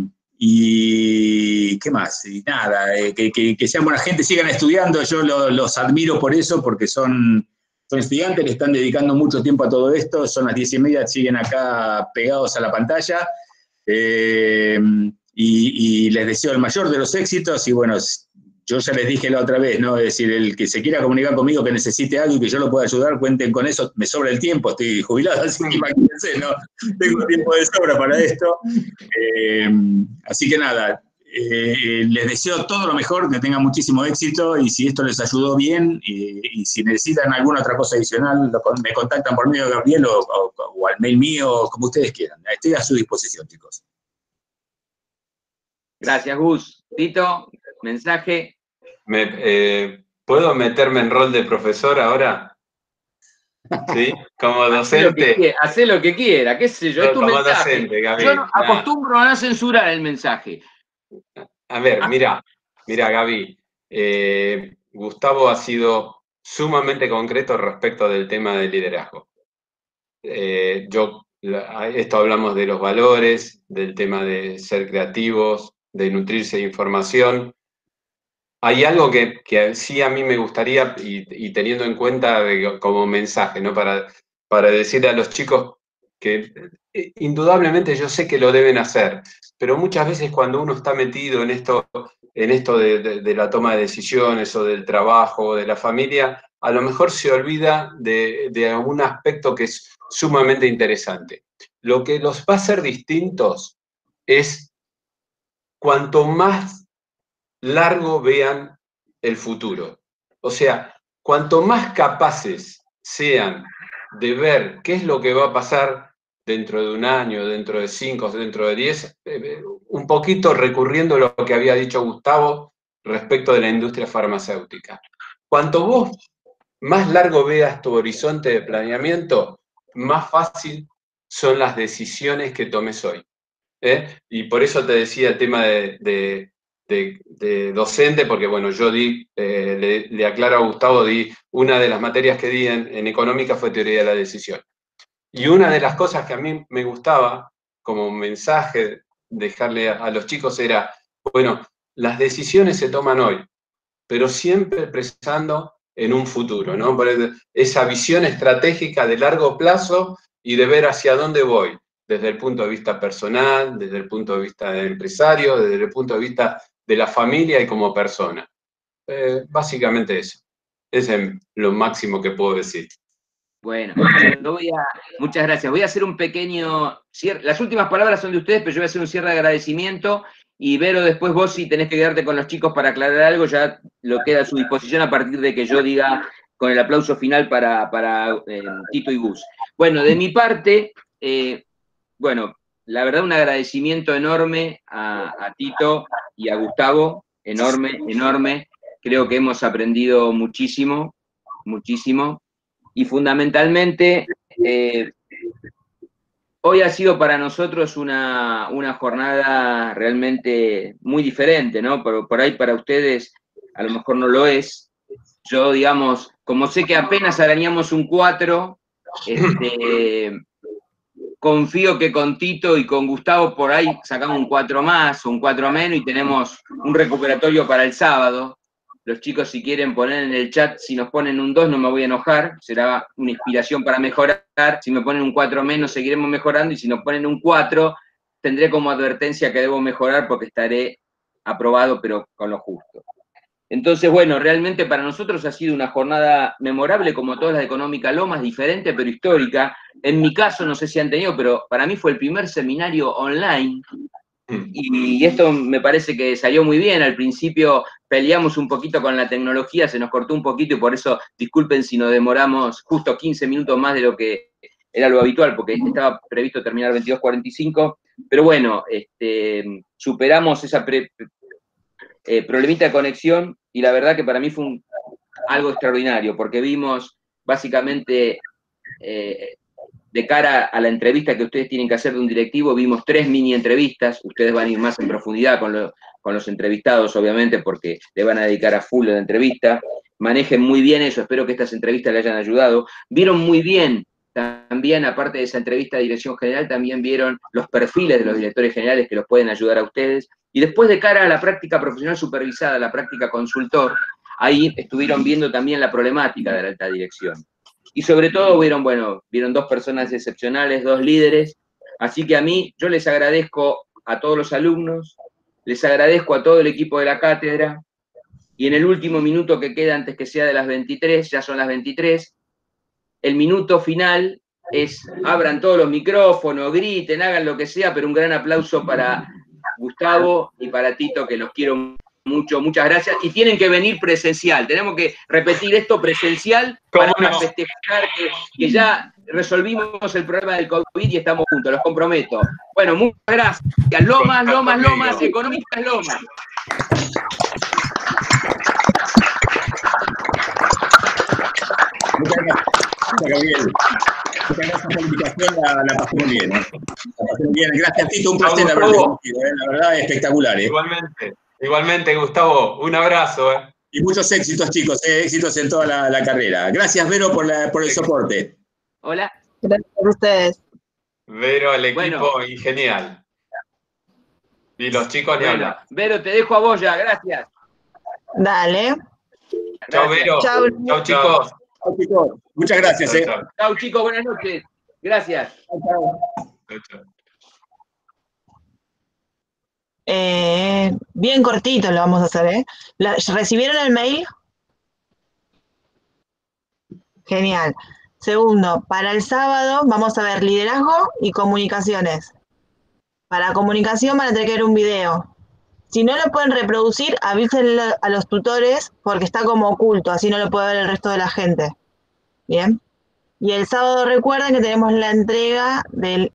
y qué más, y nada, eh, que, que, que sean buena gente, sigan estudiando, yo lo, los admiro por eso, porque son... Son estudiantes, le están dedicando mucho tiempo a todo esto, son las diez y media, siguen acá pegados a la pantalla, eh, y, y les deseo el mayor de los éxitos, y bueno, yo ya les dije la otra vez, ¿no? Es decir, el que se quiera comunicar conmigo, que necesite algo y que yo lo pueda ayudar, cuenten con eso, me sobra el tiempo, estoy jubilado, así que imagínense, ¿no? Tengo tiempo de sobra para esto. Eh, así que nada, eh, les deseo todo lo mejor, que tengan muchísimo éxito, y si esto les ayudó bien, y, y si necesitan alguna otra cosa adicional, lo, me contactan por medio de Gabriel o, o, o al mail mío, como ustedes quieran. Estoy a su disposición, chicos. Gracias, Gus. Tito, mensaje. Me, eh, ¿Puedo meterme en rol de profesor ahora? ¿Sí? Como docente. Hacé lo que quiera, qué sé yo, es tu Como mensaje. docente, Gaby. Yo no, acostumbro a no censurar el mensaje. A ver, mira, mira, Gaby. Eh, Gustavo ha sido sumamente concreto respecto del tema del liderazgo. Eh, yo, esto hablamos de los valores, del tema de ser creativos, de nutrirse de información. Hay algo que, que sí a mí me gustaría, y, y teniendo en cuenta de, como mensaje, ¿no? Para, para decirle a los chicos que eh, indudablemente yo sé que lo deben hacer, pero muchas veces cuando uno está metido en esto, en esto de, de, de la toma de decisiones o del trabajo o de la familia, a lo mejor se olvida de, de algún aspecto que es sumamente interesante. Lo que los va a hacer distintos es cuanto más largo vean el futuro. O sea, cuanto más capaces sean de ver qué es lo que va a pasar dentro de un año, dentro de cinco, dentro de diez, eh, un poquito recurriendo a lo que había dicho Gustavo respecto de la industria farmacéutica. Cuanto vos más largo veas tu horizonte de planeamiento, más fácil son las decisiones que tomes hoy. ¿eh? Y por eso te decía el tema de, de De, de docente, porque bueno, yo di, eh, le, le aclaro a Gustavo, di, una de las materias que di en, en económica fue teoría de la decisión. Y una de las cosas que a mí me gustaba, como mensaje, dejarle a, a los chicos era, bueno, las decisiones se toman hoy, pero siempre pensando en un futuro, ¿no? Por esa visión estratégica de largo plazo y de ver hacia dónde voy, desde el punto de vista personal, desde el punto de vista de empresario, desde el punto de vista de la familia y como persona. Eh, básicamente eso. Ese es lo máximo que puedo decir. Bueno, yo voy a, muchas gracias. Voy a hacer un pequeño cierre. Las últimas palabras son de ustedes, pero yo voy a hacer un cierre de agradecimiento. Y Vero, después vos, si tenés que quedarte con los chicos para aclarar algo, ya lo queda a su disposición a partir de que yo diga con el aplauso final para, para eh, Tito y Gus. Bueno, de mi parte, eh, bueno, la verdad un agradecimiento enorme a, a Tito y a Gustavo, enorme, enorme. Creo que hemos aprendido muchísimo, muchísimo. Y fundamentalmente, eh, hoy ha sido para nosotros una, una jornada realmente muy diferente, ¿no? Por, por ahí para ustedes a lo mejor no lo es. Yo, digamos, como sé que apenas arañamos un cuatro, este, confío que con Tito y con Gustavo por ahí sacamos un cuatro más, un cuatro menos y tenemos un recuperatorio para el sábado. Los chicos, si quieren poner en el chat, si nos ponen un dos no me voy a enojar, será una inspiración para mejorar. Si me ponen un cuatro menos seguiremos mejorando y si nos ponen un cuatro tendré como advertencia que debo mejorar porque estaré aprobado pero con lo justo. Entonces, bueno, realmente para nosotros ha sido una jornada memorable como todas las de Económica Lomas, diferente pero histórica. En mi caso, no sé si han tenido, pero para mí fue el primer seminario online. Y esto me parece que salió muy bien. Al principio peleamos un poquito con la tecnología, se nos cortó un poquito y por eso disculpen si nos demoramos justo quince minutos más de lo que era lo habitual, porque estaba previsto terminar veintidós cuarenta y cinco. Pero bueno, este, superamos esa pre, eh, problemita de conexión y la verdad que para mí fue un, algo extraordinario, porque vimos básicamente... Eh, de cara a la entrevista que ustedes tienen que hacer de un directivo, vimos tres mini entrevistas, ustedes van a ir más en profundidad con, lo, con los entrevistados, obviamente, porque le van a dedicar a full la entrevista, manejen muy bien eso, espero que estas entrevistas le hayan ayudado, vieron muy bien, también aparte de esa entrevista de dirección general, también vieron los perfiles de los directores generales que los pueden ayudar a ustedes, y después de cara a la práctica profesional supervisada, la práctica consultor, ahí estuvieron viendo también la problemática de la alta dirección. Y sobre todo vieron, bueno, vieron dos personas excepcionales, dos líderes, así que a mí, yo les agradezco a todos los alumnos, les agradezco a todo el equipo de la cátedra, y en el último minuto que queda antes que sea de las veintitrés, ya son las veintitrés, el minuto final es, abran todos los micrófonos, griten, hagan lo que sea, pero un gran aplauso para Gustavo y para Tito, que los quiero mucho, muchas gracias. Y tienen que venir presencial, tenemos que repetir esto presencial para ¿Cómo no? festejar que, que ya resolvimos el problema del COVID y estamos juntos, los comprometo. Bueno, muchas gracias. Lomas, lomas, lomas, economistas lomas. Muchas gracias, Gabriel. Muchas gracias por la invitación, la, la pasamos bien. ¿eh? La pasamos bien. Gracias, Tito, un placer Vamos, haberte Gustavo. contigo, ¿eh? La verdad, espectacular. ¿eh? Igualmente, igualmente, Gustavo, un abrazo. ¿eh? Y muchos éxitos, chicos, ¿eh? Éxitos en toda la, la carrera. Gracias, Vero, por, la, por el soporte. Hola. Gracias a ustedes. Vero, el equipo, Bueno. y genial. Y los chicos ni Bueno, hablar. Vero, te dejo a vos ya, gracias. Dale. Chao, Gracias. Vero. Chao. Chao, chicos. Chao, chicos. Muchas gracias. ¿eh? Chao, Chau, chicos, buenas noches. Gracias. Chao. chao, chao. Eh, bien cortito lo vamos a hacer, ¿eh? La- ¿Recibieron el mail? Genial. Segundo, para el sábado vamos a ver liderazgo y comunicaciones. Para comunicación van a tener que ver un video. Si no lo pueden reproducir, avísenle a los tutores porque está como oculto, así no lo puede ver el resto de la gente. ¿Bien? Y el sábado recuerden que tenemos la entrega del